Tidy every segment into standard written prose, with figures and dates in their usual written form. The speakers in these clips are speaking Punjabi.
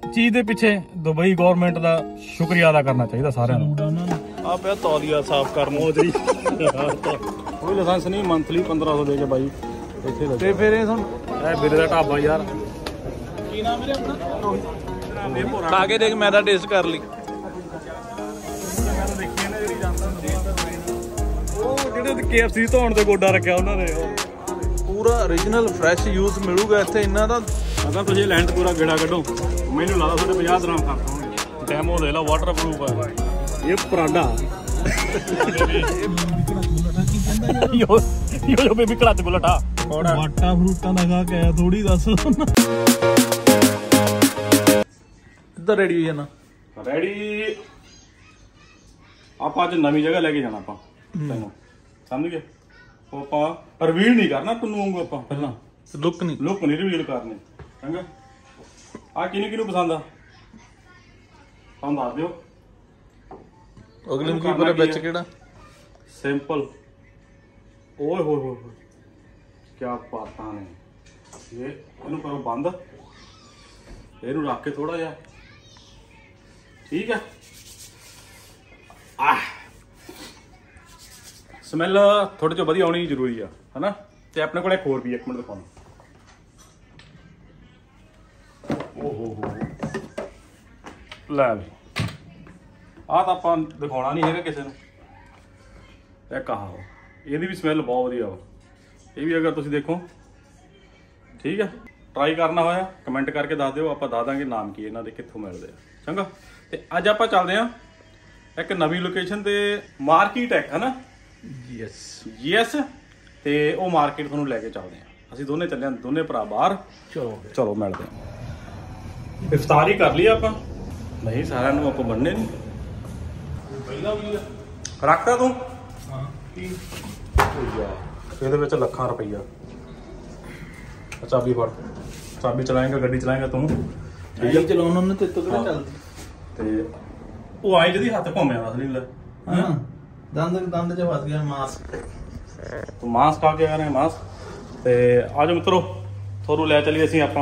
चीज के पिछे दुबई गवर्नमेंट का शुक्रिया अदा करना चाहिए सारे। आ पे तौलिया साफ करना कोई लाइसेंस नहीं, मंथली 1500 दे के भाई इतने फिर बिरे का ढाबा यार की नाम मेरे अपना खा के देख, मैं टेस्ट कर ली KFC ਧੋਣ ਤੇ ਗੋਡਾ ਰੱਖਿਆ ਉਹਨਾਂ ਨੇ। ਪੂਰਾ ओरिजिनल फ्रैश यूज मिलूगा ਇੱਥੇ ਇਹਨਾਂ ਦਾ। अगर तुझे लैंड पूरा गेड़ा कढो मैनू ला 50 ग्राम खर्च होंगे। डेमो दे लो वाटरप्रूफ है ये परांडा यो बेबी क्लच बुलेट वाटा फ्रूटा दा खा के थोड़ी दस किधर रेडी होई जाना। रेडी आप अज नवी जगह लेके जाना आप तैनू समझ गए। ਆਪਾਂ ਰਿਵੀਲ ਨਹੀਂ ਕਰਨਾ ਤੈਨੂੰ ਵਾਂਗੂ ਆਪਾਂ ਪਹਿਲਾਂ ਲੁੱਕ ਨਹੀਂ ਰਿਵੀਲ ਕਰਨੀ ਚੰਗਾ। ਆ ਕਿਹਨੂੰ ਪਸੰਦ ਆ ਤੁਹਾਨੂੰ ਦੱਸ ਦਿਓ। ਅਗਲੇ ਨੂੰ ਕੀ ਪਤਾ ਵਿੱਚ ਕਿਹੜਾ ਸਿੰਪਲ। ਓਏ ਹੋਏ ਹੋਏ ਕੀ ਬਾਤਾਂ ਨੇ। ਇਹਨੂੰ ਕਰੋ ਬੰਦ, ਇਹਨੂੰ ਰੱਖ ਕੇ ਥੋੜਾ ਜਿਹਾ ਠੀਕ ਹੈ। ਆਹ ਸਮੈਲ ਥੋੜੇ ਜਿਹਾ ਵਧੀਆ ਆਉਣੀ ਜ਼ਰੂਰੀ ਆ ਹਨਾ। ਤੇ ਆਪਣੇ ਕੋਲ ਇੱਕ ਹੋਰ ਵੀ 1 ਮਿੰਟ ਦਿਖਾਉਣਾ। ਓਹੋ ਲੈ ਵੀ ਆਹ ਤਾਂ ਆਪਾਂ ਦਿਖਾਉਣਾ ਨਹੀਂ ਹੈਗਾ ਕਿਸੇ ਨੂੰ। ਇਹ ਕਹਾ ਇਹਦੀ ਵੀ ਸਮੈਲ ਬਹੁਤ ਵਧੀਆ ਵਾ। ਇਹ ਵੀ ਅਗਰ ਤੁਸੀਂ ਦੇਖੋ ਠੀਕ ਹੈ। ਟਰਾਈ ਕਰਨਾ ਹੋਇਆ ਕਮੈਂਟ ਕਰਕੇ ਦੱਸ ਦਿਓ, ਆਪਾਂ ਦੱਸ ਦਾਂਗੇ ਨਾਮ ਕੀ ਇਹਨਾਂ ਦੇ, ਕਿੱਥੋਂ ਮਿਲਦੇ ਆ ਚੰਗਾ। ਤੇ ਅੱਜ ਆਪਾਂ ਚੱਲਦੇ ਆ ਇੱਕ ਨਵੀਂ ਲੋਕੇਸ਼ਨ ਤੇ ਮਾਰਕੀਟ ਹੈ ਹਨਾ। ਯੈਸ ਤੇ ਉਹ ਮਾਰਕੀਟ ਤੁਹਾਨੂੰ ਲੈ ਕੇ ਚੱਲਦੇ ਆ। ਅਸੀਂ ਦੋਨੇ ਚੱਲੇ ਆ, ਦੋਨੇ ਭਰਾ ਬਾਹਰ। ਚਲੋ ਮਿਲਦੇ ਆ। ਇਫਤਾਰੀ ਕਰ ਲਈ ਆਪਾਂ ਨਹੀਂ, ਸਾਰਿਆਂ ਨੂੰ ਆਪਾਂ ਬੰਨਣੇ ਨਹੀਂ ਪਹਿਲਾਂ ਵੀ ਰੱਖਤਾ ਤੂੰ ਕੀ ਇਹਦੇ ਵਿੱਚ ਲੱਖਾਂ ਰੁਪਈਆ। ਚਾਬੀ ਫੜ, ਚਾਬੀ ਚਲਾਏਗਾ ਗੱਡੀ ਚਲਾਏਗਾ ਤੂੰ ਠੀਕ ਹੈ। ਚਲਾਉਣ ਉਹਨੇ ਤੇ ਕਿਹੜਾ ਚੱਲਦੀ ਤੇ ਉਹ ਆਈ ਜਿਹਦੀ ਹੱਥ ਘੁੰਮਿਆ ਅਸਲੀ ਲੈ ਹਾਂ दंद च फस गया मास्क। तो मास्क आ गया है मास्क। तो आज मित्रों थोड़ू लै चलिए असी आप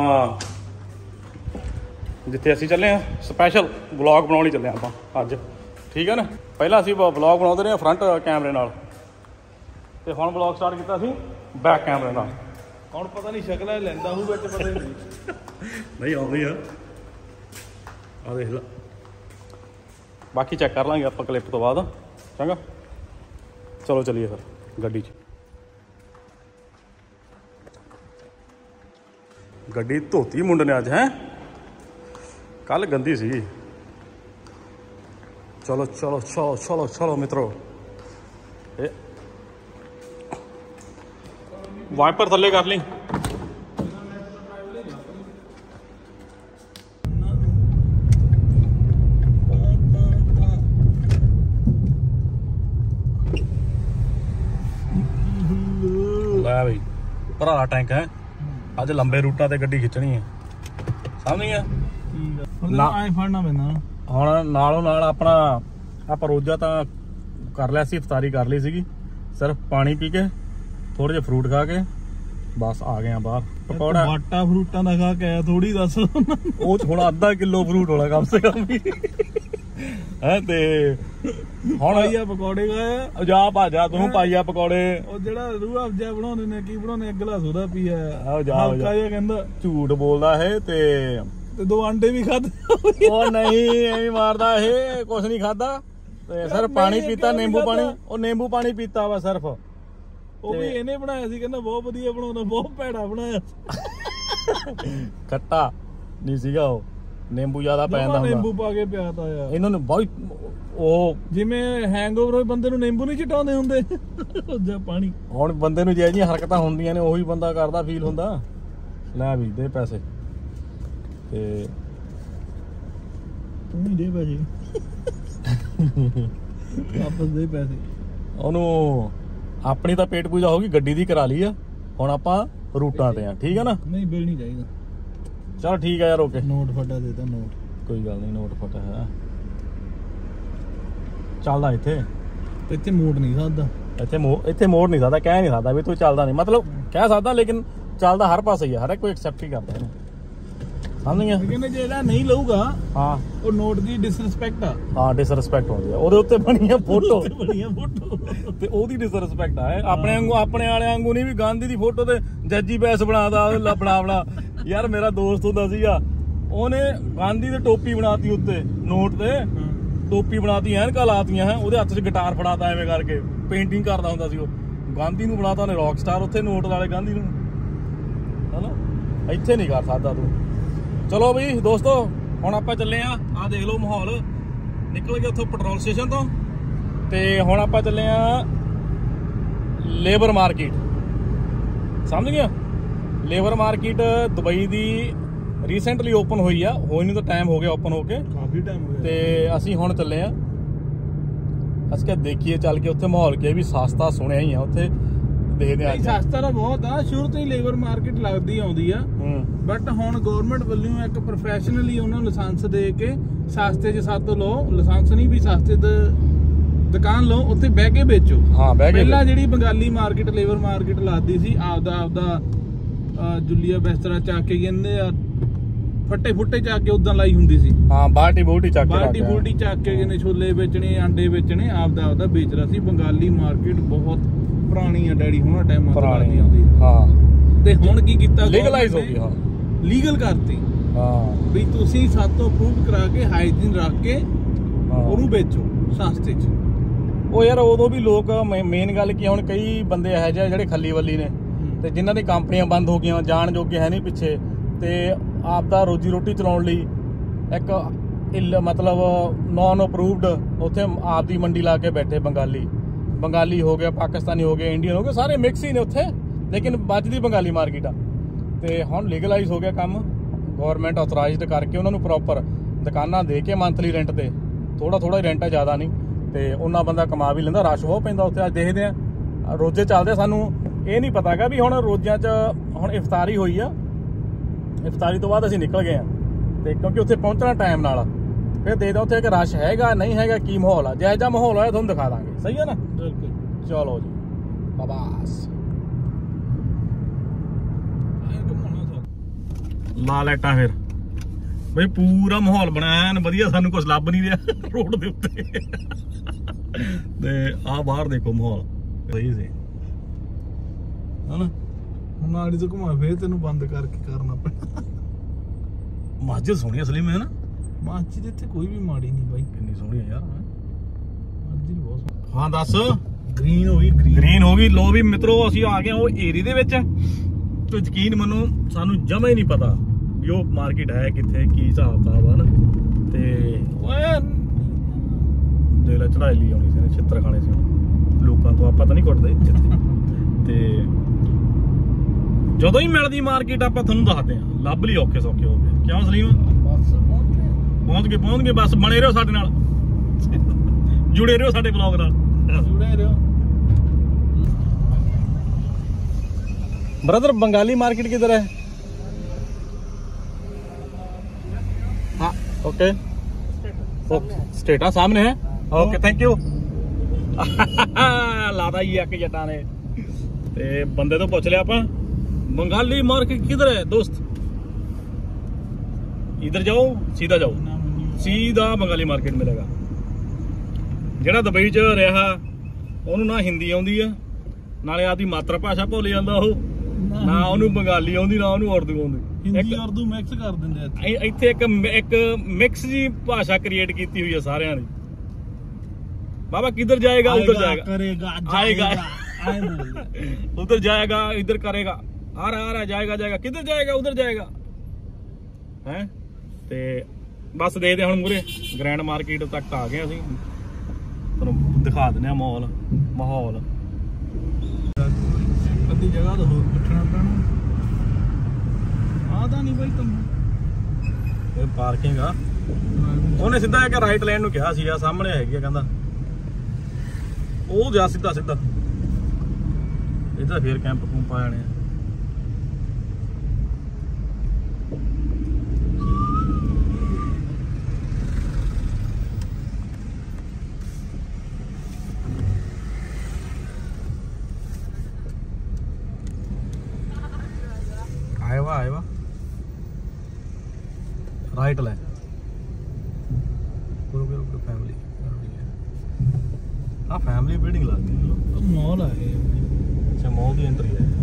जिथे असी चले हैं स्पैशल व्लॉग बनाने चले आप अज ठीक है ना। पहला असी व्लॉग बनाते रहे फ्रंट कैमरे नाल ते हुण व्लॉग स्टार्ट किया असी बैक कैमरे नाल। हुण पता नहीं शक्ल लैंदा हूँ बिच पता नहीं आउंदी आ देख ला। बाकी चेक कर लांगे आप क्लिप तो बाद चंगा। चलो चलिए फिर गड्डी गड्डी धोती मुंडे ने अज है, कल गंदी सी। चलो चलो चलो चलो चलो मित्रों। वाइपर थले कर ली। भाई भरा टैंक है अज लंबे रूटा ते गड्डी खिंचनी है समझ गया। हुण नालों नाल अपना आप रोजा तो कर लिया सी, इफ्तारी कर ली सी, सिर्फ पानी पी के थोड़े जे फ्रूट खा के बस आ गए बाहर। पकौड़ा वाटा फ्रूटा दा खा के थोड़ी दस वो थोड़ा आधा किलो फ्रूट होना कम से कम है। ते ਹੁਣ ਆਈਆ ਪਕੌੜੇ ਖਾਏ ਜਾ ਭਾਜਾ ਤੂੰ ਪਾਈਆ ਪਕੌੜੇ। ਉਹ ਜਿਹੜਾ ਰੂਹ ਅਫਜਾ ਬਣਾਉਂਦੇ ਨੇ ਕੀ ਬਣਾਉਂਦੇ ਗਲਾਸ ਉਹਦਾ ਪੀਆ ਹਲਕਾ ਜਿਹਾ ਕਹਿੰਦਾ ਝੂਠ ਬੋਲਦਾ ਇਹ ਤੇ 2 ਅੰਡੇ ਵੀ ਖਾਦੇ। ਉਹ ਨਹੀਂ ਐਵੇਂ ਮਾਰਦਾ ਇਹ ਕੁਛ ਨਹੀਂ ਖਾਦਾ ਤੇ ਸਿਰਫ ਪਾਣੀ ਪੀਤਾ ਨਿੰਬੂ ਪਾਣੀ। ਉਹ ਨਿੰਬੂ ਪਾਣੀ ਪੀਤਾ ਵਾ ਸਿਰਫ। ਉਹ ਵੀ ਇਹਨੇ ਬਣਾਇਆ ਸੀ ਕਹਿੰਦਾ ਬਹੁਤ ਵਧੀਆ ਬਣਾਉਂਦਾ, ਬਹੁਤ ਭੈੜਾ ਬਣਾਇਆ ਖੱਟਾ ਨਹੀਂ ਸੀਗਾ ਉਹ ਨਿੰਬੂ ਜ਼ਿਆਦਾ ਪੈ ਜਾਂਦਾ। ਨਿੰਬੂ ਪਾ ਕੇ ਪਿਆਤਾ ਆ ਇਹਨਾਂ ਨੂੰ ਬਹੁਤ। ਉਹ ਜਿਵੇਂ ਹੈਂਗਓਵਰ ਹੋਏ ਬੰਦੇ ਨੂੰ ਨਿੰਬੂ ਨਹੀਂ ਚਟਾਉਂਦੇ ਹੁੰਦੇ ਜਾਂ ਪਾਣੀ। ਹੁਣ ਬੰਦੇ ਨੂੰ ਜਿਹੜੀਆਂ ਹਰਕਤਾਂ ਹੁੰਦੀਆਂ ਨੇ ਉਹੀ ਬੰਦਾ ਕਰਦਾ ਫੀਲ ਹੁੰਦਾ। ਲੈ ਵੀ ਦੇ ਪੈਸੇ ਤੇ ਤੂੰ ਹੀ ਦੇ ਭਾਜੀ ਵਾਪਸ ਦੇ ਪੈਸੇ ਉਹਨੂੰ। ਆਪਣੀ ਤਾਂ ਪੇਟ ਪੂਜਾ ਹੋ ਗਈ, ਗੱਡੀ ਦੀ ਕਰਾ ਲਈ ਆ, ਹੁਣ ਆਪਾਂ ਰੂਟਾਂ ਤੇ ਆ ਠੀਕ ਹੈ ਨਾ। ਨਹੀਂ ਬਿਲ ਨਹੀਂ ਚਾਹੀਦਾ। चलो ठीक है यार ओके। नोट फटा देता नोट कोई गल नहीं, नोट फटा है चलदा इत्थे मोड़ नहीं सकदा। इत्थे मोड़ नहीं सकदा, कह नहीं सकदा भी तू चलदा नहीं, मतलब कह सकदा लेकिन चलदा हर पासे ही है, हर एक कोई एक्सेप्ट ही करदा है। ਸਮਝ ਗਿਆ। ਕਹਿੰਦੇ ਜਿਹੜਾ ਨਹੀਂ ਲਊਗਾ ਹਾਂ ਉਹ ਨੋਟ ਦੀ ਡਿਸਰਿਸਪੈਕਟ ਆ। ਹਾਂ ਡਿਸਰਿਸਪੈਕਟ ਹੁੰਦੀ ਆ, ਉਹਦੇ ਉੱਤੇ ਬਣੀ ਆ ਫੋਟੋ ਤੇ ਉਹਦੀ ਡਿਸਰਿਸਪੈਕਟ ਆ। ਆਪਣੇ ਵਾਂਗੂ ਆਪਣੇ ਵਾਲਿਆਂ ਵਾਂਗੂ ਨਹੀਂ ਵੀ ਗਾਂਧੀ ਦੀ ਫੋਟੋ ਤੇ ਜੱਜੀ ਬੈਸ ਬਣਾਦਾ ਬਣਾ ਯਾਰ ਮੇਰਾ ਦੋਸਤ ਹੁੰਦਾ ਸੀਗਾ, ਉਹਨੇ ਗਾਂਧੀ ਦੀ ਟੋਪੀ ਬਣਾਤੀ ਉੱਤੇ ਨੋਟ ਤੇ, ਟੋਪੀ ਬਣਾਤੀ ਐਨਕਾਂ ਲਾਤੀਆਂ ਹੈ, ਉਹਦੇ ਹੱਥ 'ਚ ਗਿਟਾਰ ਫੜਾਤਾ ਐਵੇਂ ਕਰਕੇ ਪੇਂਟਿੰਗ ਕਰਦਾ ਹੁੰਦਾ ਸੀ ਉਹ। ਗਾਂਧੀ ਨੂੰ ਬਣਾਤਾ ਉਹਨੇ ਰੌਕ ਸਟਾਰ ਉੱਥੇ ਨੋਟ ਵਾਲੇ ਗਾਂਧੀ ਨੂੰ, ਹਨਾ। ਇੱਥੇ ਨਹੀਂ ਕਰ ਸਕਦਾ ਤੂੰ। ਚਲੋ ਬਈ ਦੋਸਤੋ ਹੁਣ ਆਪਾਂ ਚੱਲੇ ਆ, ਆਹ ਦੇਖ ਲਓ ਮਾਹੌਲ, ਨਿਕਲ ਗਏ ਉੱਥੋਂ ਪੈਟਰੋਲ ਸਟੇਸ਼ਨ ਤੋਂ ਤੇ ਹੁਣ ਆਪਾਂ ਚੱਲੇ ਆ ਲੇਬਰ ਮਾਰਕੀਟ, ਸਮਝ ਗਿਆ। ਲੇਬਰ ਮਾਰਕੀਟ ਦੁਬਈ ਦੀ ਰੀਸੈਂਟਲੀ ਓਪਨ ਹੋਈ ਆ, ਹੋਈ ਨੂੰ ਤਾਂ ਟਾਈਮ ਹੋ ਗਿਆ ਓਪਨ ਹੋ ਕੇ, ਕਾਫੀ ਟਾਈਮ ਹੋ ਗਿਆ। ਤੇ ਅਸੀਂ ਹੁਣ ਚੱਲੇ ਆ, ਅਸੀਂ ਕਿਹਾ ਦੇਖੀਏ ਚੱਲ ਕੇ ਉੱਥੇ ਮਾਹੌਲ ਕੀ ਵੀ ਸਸਤਾ ਸੁਣਿਆ ਹੀ ਆ ਉੱਥੇ, ਦੇਖਦੇ ਆ। ਸਸਤਾ ਤਾਂ ਬਹੁਤ ਆ, ਸ਼ੁਰੂ ਤੋਂ ਹੀ ਲੇਬਰ ਮਾਰਕੀਟ ਲੱਗਦੀ ਆਉਂਦੀ ਆ, ਬਟ ਹੁਣ ਗਵਰਨਮੈਂਟ ਵੱਲੋਂ ਇੱਕ ਪ੍ਰੋਫੈਸ਼ਨਲੀ ਉਹਨਾਂ ਨੂੰ ਲਾਇਸੈਂਸ ਦੇ ਕੇ ਸਸਤੇ 'ਚ ਸਾਤੋਂ ਲਓ, ਲਾਇਸੈਂਸ ਨਹੀਂ ਵੀ ਸਸਤੇ ਦੁਕਾਨ ਲਓ, ਉੱਥੇ ਬਹਿ ਕੇ ਵੇਚੋ। ਹਾਂ ਬਹਿ ਕੇ। ਪਹਿਲਾਂ ਜਿਹੜੀ ਬੰਗਾਲੀ ਮਾਰਕੀਟ ਲੇਬਰ ਮਾਰਕੀਟ ਲੱਗਦੀ ਸੀ, ਆਪਦਾ ਜੁਲੀਆ ਬਿਸਤਰਾ ਚੱਕ ਕੇ ਕਹਿੰਦੇ ਆ, ਫੱਟੇ ਫੁੱਟੇ ਚੱਕ ਕੇ ਉਦਾਂ ਲਾਈ ਹੁੰਦੀ ਸੀ। ਹਾਂ ਬਾਲਟੀ ਬੂਲਟੀ ਚੱਕ ਕੇ, ਬਾਲਟੀ ਬੂਲਟੀ ਚੱਕ ਕੇ ਕਹਿੰਦੇ ਛੋਲੇ ਵੇਚਣੇ, ਆਂਡੇ ਵੇਚਣੇ, ਆਪਦਾ ਵੇਚਦਾ ਸੀ। ਬੰਗਾਲੀ ਮਾਰਕੀਟ ਬਹੁਤ ਪੁਰਾਣੀ ਆ, ਡੈਡੀ ਹੁਣਾਂ ਟਾਈਮਾਂ ਤੋਂ ਲੱਗਦੀ ਆਉਂਦੀ। ਹਾਂ ਤੇ ਹੁਣ ਕੀ ਕੀਤਾ, ਲੀਗਲਾਈਜ਼ ਹੋ ਗਈ। ਹਾਂ ਲੀਗਲ ਕਰਤੀ। ਹਾਂ ਵੀ ਤੁਸੀਂ ਸਾਤੋਂ ਅਪਰੂਵ ਕਰਾ ਕੇ ਹਾਈਜੀਨ ਰੱਖ ਕੇ ਉਹਨੂੰ ਵੇਚੋ ਸਸਤੇ 'ਚ। ਉਹ ਯਾਰ ਉਦੋਂ ਵੀ ਲੋਕ, ਮੇਨ ਗੱਲ ਕੀ, ਹੁਣ ਕਈ ਬੰਦੇ ਇਹੋ ਜਿਹੇ ਜਿਹੜੇ ਖੱਲੀ ਵੱਲੀ ਨੇ ਤੇ ਜਿਨ੍ਹਾਂ ਦੀ ਕੰਪਨੀਆਂ ਬੰਦ ਹੋ ਗਈਆਂ, ਜਾਣ ਜੋਗੇ ਹੈ ਨਹੀਂ ਪਿੱਛੇ, ਤੇ ਆਪ ਦਾ ਰੋਜੀ ਰੋਟੀ ਚਲਾਉਣ ਲਈ ਇੱਕ ਮਤਲਬ ਨੌਨ ਅਪਰੂਵਡ ਉੱਥੇ ਆਪ ਦੀ ਮੰਡੀ ਲਾ ਕੇ ਬੈਠੇ। ਬੰਗਾਲੀ ਹੋ ਗਿਆ, ਪਾਕਿਸਤਾਨੀ ਹੋ ਗਏ, ਇੰਡੀਅਨ ਹੋ ਗਏ, ਸਾਰੇ ਮਿਕਸ ਹੀ ਨੇ ਉੱਥੇ, ਲੇਕਿਨ ਵੱਜਦੀ ਬੰਗਾਲੀ ਮਾਰਕੀਟ ਆ। ਤੇ ਹੁਣ ਲੀਗਲਾਈਜ਼ ਹੋ ਗਿਆ ਕੰਮ, ਗਵਰਨਮੈਂਟ ਆਥੋਰਾਈਜ਼ਡ ਕਰਕੇ ਉਹਨਾਂ ਨੂੰ ਪ੍ਰੋਪਰ ਦੁਕਾਨਾਂ ਦੇ ਕੇ ਮੰਥਲੀ ਰੈਂਟ ਤੇ, ਥੋੜਾ ਹੀ ਰੈਂਟ ਆ, ਜ਼ਿਆਦਾ ਨਹੀਂ, ਤੇ ਉਹਨਾਂ ਬੰਦਾ ਕਮਾ ਵੀ ਲੈਂਦਾ। ਰਸ਼ ਬਹੁਤ ਪੈਂਦਾ ਉੱਥੇ। ਅੱਜ ਦੇਖਦੇ ਆ, ਰੋਜ਼ੇ ਚੱਲਦੇ, ਸਾਨੂੰ ਇਹ ਨਹੀਂ ਪਤਾ ਗਾ ਵੀ ਹੁਣ ਰੋਜ਼ਿਆਂ 'ਚ ਹੁਣ ਇਫਤਾਰੀ ਹੋਈ ਆ, ਇਫਤਾਰੀ ਤੋਂ ਬਾਅਦ ਅਸੀਂ ਨਿਕਲ ਗਏ ਆ, ਤੇ ਕਿਉਂਕਿ ਉੱਥੇ ਪਹੁੰਚਣਾ ਟਾਈਮ ਨਾਲ, ਫਿਰ ਦੇਖਦਾ ਉੱਥੇ ਕਿ ਰਸ਼ ਹੈਗਾ ਨਹੀਂ ਹੈਗਾ, ਕੀ ਮਾਹੌਲ ਆ। ਜਿਹੋ ਜਿਹਾ ਮਾਹੌਲ ਹੋਇਆ ਤੁਹਾਨੂੰ ਦਿਖਾ ਦਾਂਗੇ, ਸਹੀ ਹੈ ਨਾ। ਚਲੋ ਜੀ ਬਾਬਾਸ, ਲਾ ਲਾਈਟਾਂ ਫਿਰ ਬਈ, ਪੂਰਾ ਮਾਹੌਲ ਬਣਾਇਆ ਐਨ ਵਧੀਆ, ਸਾਨੂੰ ਕੁਝ ਲੱਭ ਨਹੀਂ ਰਿਹਾ ਰੋਡ ਦੇ ਉੱਤੇ। ਤੇ ਆਹ ਬਾਹਰ ਦੇਖੋ ਮਾਹੌਲ ਸਹੀ ਸੀ, ਹਨਾ। ਹੁਣ ਆੜੀ ਤੋਂ ਘੁਮਾ ਫੇਰ ਤੈਨੂੰ ਬੰਦ ਕਰਕੇ ਕਰਨਾ ਪੈਣਾ। ਮਸਜਿਦ ਸੋਹਣੀ ਅਸਲੀ ਮੈਂ ਨਾ, ਮਸਜਿਦ ਇੱਥੇ ਕੋਈ ਵੀ ਮਾੜੀ ਨਹੀਂ ਬਾਈ, ਕਿੰਨੀ ਸੋਹਣੀ ਹੈ ਯਾਰ ਮਸਜਿਦ ਬਹੁਤ ਸੋਹਣੀ। ਹਾਂ ਦੱਸ, ਗ੍ਰੀਨ ਹੋ ਗਈ, ਗ੍ਰੀਨ ਹੋ ਗਈ। ਲੋ ਵੀ ਮਿੱਤਰੋ, ਅਸੀਂ ਆ ਗਏ ਉਹ ਏਰੀਆ ਦੇ ਵਿੱਚ, ਤੇ ਯਕੀਨ ਮੰਨੋ ਸਾਨੂੰ ਜਮਾ ਹੀ ਨਹੀਂ ਪਤਾ ਵੀ ਉਹ ਮਾਰਕੀਟ ਹੈ ਕਿੱਥੇ, ਕੀ ਹਿਸਾਬ ਕਿਤਾਬ ਆ ਨਾ। ਤੇ ਓਏ ਦੇ ਲੈ ਚੜਾਈ ਲਈ ਆਉਣੀ ਸੀ ਨੇ, ਛਿੱਤਰ ਖਾਣੇ ਸੀ ਲੋਕਾਂ ਤੋਂ, ਆਪਾਂ ਤਾਂ ਨਹੀਂ ਕੁੱਟਦੇ ਇੱਥੇ। ਤੇ ਜਦੋਂ ਹੀ ਮਿਲਦੀ ਮਾਰਕੀਟ ਆਪਾਂ ਤੁਹਾਨੂੰ ਦੱਸਦੇ ਆ, ਲੱਭ ਲਈ ਔਖੇ ਸੌਖੇ ਹੋ ਗਏ। ਕਿਉਂ ਸਲੀਮ? ਪਹੁੰਚ ਗਏ ਬਸ। ਬਣੇ ਰਹੋ ਸਾਡੇ ਨਾਲ, ਜੁੜੇ ਰਹੋ ਸਾਡੇ ਬਲੌਗ ਨਾਲ, ਜੁੜੇ ਰਹੋ। ब्रदर बंगाली मार्केट किधर है? हाँ ओके स्टेटा सामने है। Okay thank you. लादा ही आके जटा ने ते बंदे तो पूछ लिया ਆਪਾਂ बंगाली मार्केट किधर है दोस्त? इधर जाओ, सीधा जाओ, सीधा बंगाली मार्केट मिलेगा। ਜਿਹੜਾ ਦੁਬਈ ਚ ਰਿਹਾ ਉਹਨੂੰ ਨਾ ਹਿੰਦੀ ਆਉਂਦੀ ਆ, ਨਾਲੇ ਆਦੀ ਮਾਤਰ ਭਾਸ਼ਾ ਭੁੱਲ ਜਾਂਦਾ ਉਹ, ਨਾ ਉਹਨੂੰ ਬੰਗਾਲੀ ਆਉਂਦੀ ਨਾ ਉਹਨੂੰ ਉਰਦੂ ਆਉਂਦੀ, ਹਿੰਦੀ ਉਰਦੂ ਮਿਕਸ ਕਰ ਦਿੰਦੇ ਆ ਇੱਥੇ। ਇੱਕ ਮਿਕਸ ਜੀ ਭਾਸ਼ਾ ਕ੍ਰੀਏਟ ਕੀਤੀ ਹੋਈ ਆ ਸਾਰਿਆਂ ਦੀ। बाबा किधर जाएगा उधर जाएगा, करेगा आएगा बोल उधर जाएगा, इधर करेगा, आ रहा जाएगा जाएगा, किधर जाएगा उधर जाएगा हैं। ते बस देखते ਹੁਣ ਮੂਰੇ ਗ੍ਰੈਂਡ ਮਾਰਕੀਟ ਤੱਕ ਆ ਗਏ ਅਸੀਂ, ਤੁਹਾਨੂੰ ਦਿਖਾ ਦਿੰਦੇ ਆ ਮਾਹੌਲ। ਅੱਧੀ ਜਗ੍ਹਾ ਤਾਂ ਹੋਰ ਪੁੱਛਣਾ ਪੈਣਾ, ਆਦਾ ਨਹੀਂ ਬਾਈ ਤੁਮ ਇਹ ਪਾਰਕਿੰਗ ਆ। ਉਹਨੇ ਸਿੱਧਾ ਇੱਕ ਰਾਈਟ ਲੈਣ ਨੂੰ ਕਿਹਾ ਸੀ, ਆ ਸਾਹਮਣੇ ਹੈਗੀ ਆ, ਕਹਿੰਦਾ ਉਹ ਜਾ ਸਿੱਧਾ ਇਹਦਾ ਫੇਰ ਕੈਂਪ ਕੂੰਪ ਆ ਜਾਣੇ आए वा टाइटल है फैमिली। हाँ फैमिली बिल्डिंग लगती है, मॉल है। अच्छा मॉल की एंट्री है।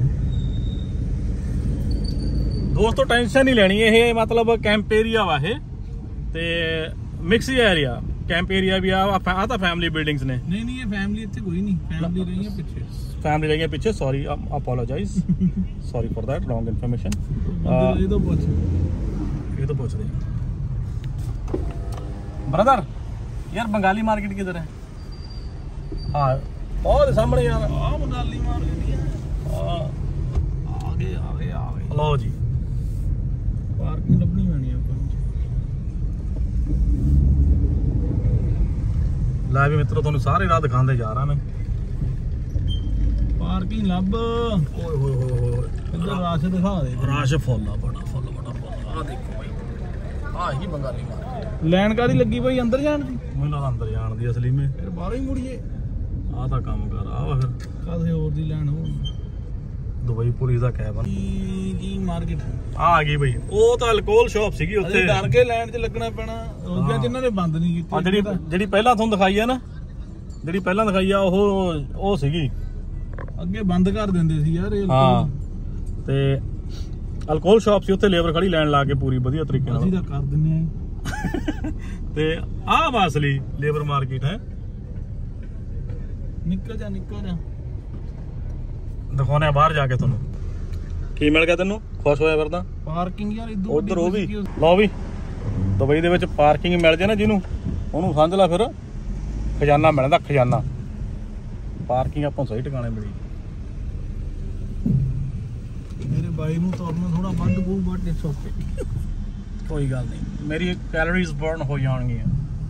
दोस्तों टेंशन नहीं लेनी, ये मतलब कैंप एरिया वा है ते मिक्स एरिया, कैंप एरिया भी आ ਤਾਂ फैमिली बिल्डिंग्स ने। नहीं ये फैमिली ਇੱਥੇ ਕੋਈ ਨਹੀਂ, फैमिली रही है पीछे, फैमिली रही है पीछे। Sorry apologise, sorry for that wrong information. ये तो पूछ रहे हैं ब्रदर, यार बंगाली मार्केट किधर है? हाँ बहुत सामने यार, बंगाली मार्केट है। आगे आगे आगे लो जी, पार्किंग लभनी पैनी है। ला भी मित्रों ਤੁਹਾਨੂੰ ਸਾਰੇ ਰਾਹ ਦਿਖਾਉਂਦੇ ਜਾ ਰਹਾ ਮੈਂ। पार्किंग लब, ਓਏ ਹੋਏ ਹੋਏ ਹੋਏ, इधर राश दिखा दे। ਰਸ਼ ਫੁੱਲ ਆ, ਬੜਾ ਫੁੱਲ ਆ ਦੇਖੋ ਭਾਈ, ਆ ਹੀ ਬੰਗਾਲੀ ਮਾਰਕੀਟ। ਲੈਣ ਕਾਦੀ ਲੱਗੀ ਭਾਈ ਅੰਦਰ ਜਾਣ ਦੀ? ਮੈਨੂੰ ਲੱਗਦਾ ਅੰਦਰ ਜਾਣ ਦੀ ਅਸਲੀ ਮੇ, ਫਿਰ ਬਾਹਰੋਂ ਹੀ ਮੁੜੀਏ। ਆ ਤਾਂ ਕੰਮ ਕਰ ਆ ਵਾ ਫਿਰ ਕਾਦੇ ਹੋਰ ਦੀ ਲੈਣ ਹੋ। ਦੁਬਈ ਪੁਲਿਸ ਦਾ ਕੈਬਨ ਕੀ ਮਾਰਕੀਟ ਆ ਗਈ ਬਈ। ਉਹ ਤਾਂ ਅਲਕੋਹਲ ਸ਼ਾਪ ਸੀਗੀ ਉੱਥੇ, ਡਰ ਕੇ ਲਾਈਨ 'ਚ ਲੱਗਣਾ ਪੈਣਾ। ਰੋਜ਼ਿਆਂ ਜਿਨ੍ਹਾਂ ਨੇ ਬੰਦ ਨਹੀਂ ਕੀਤੀ। ਆ ਜਿਹੜੀ ਪਹਿਲਾਂ ਤੁਹਾਨੂੰ ਦਿਖਾਈ ਆ ਨਾ, ਜਿਹੜੀ ਪਹਿਲਾਂ ਦਿਖਾਈ ਆ ਉਹ ਸੀਗੀ, ਅੱਗੇ ਬੰਦ ਕਰ ਦਿੰਦੇ ਸੀ ਯਾਰ ਇਹ। ਹਾਂ ਤੇ ਅਲਕੋਹਲ ਸ਼ਾਪ ਸੀ ਉੱਥੇ, ਲੇਬਰ ਖੜੀ ਲਾਈਨ ਲਾ ਕੇ ਪੂਰੀ ਵਧੀਆ ਤਰੀਕੇ ਨਾਲ। ਅਸੀਂ ਤਾਂ ਕਰ ਦਿੰਨੇ ਆ। ਤੇ ਆਹ ਵਾ ਅਸਲੀ ਲੇਬਰ ਮਾਰਕੀਟ ਹੈ। ਨਿਕਲ ਜਾ ਦਿਖਾਉਣੇ ਆ ਬਾਹਰ ਜਾ ਕੇ ਤੁਹਾਨੂੰ ਕੀ ਮਿਲ ਗਿਆ। ਤੈਨੂੰ ਖੁਸ਼ ਹੋਇਆ ਫਿਰਦਾ? ਪਾਰਕਿੰਗ ਯਾਰ ਇਦੋਂ ਉਧਰ ਉਹ ਵੀ ਲਓ ਵੀ, ਦੁਬਈ ਦੇ ਵਿੱਚ ਪਾਰਕਿੰਗ ਮਿਲ ਜੇ ਨਾ ਜਿਹਨੂੰ, ਉਹਨੂੰ ਸਮਝ ਲੈ ਫਿਰ ਖਜ਼ਾਨਾ ਮਿਲਦਾ, ਖਜ਼ਾਨਾ। ਪਾਰਕਿੰਗ ਆਪਾਂ ਸਹੀ ਟਿਕਾਣੇ ਮਿਲੀ। ਮੇਰੇ ਬਾਈ ਨੂੰ ਤੁਰਨਾ ਥੋੜਾ ਬੰਦ ਪਊ, ਬਟ ਇਟਸ ਓਕੇ, ਕੋਈ ਗੱਲ ਨਹੀਂ, ਮੇਰੀ ਕੈਲੋਰੀਜ਼ ਬਰਨ ਹੋ ਜਾਣਗੀਆਂ।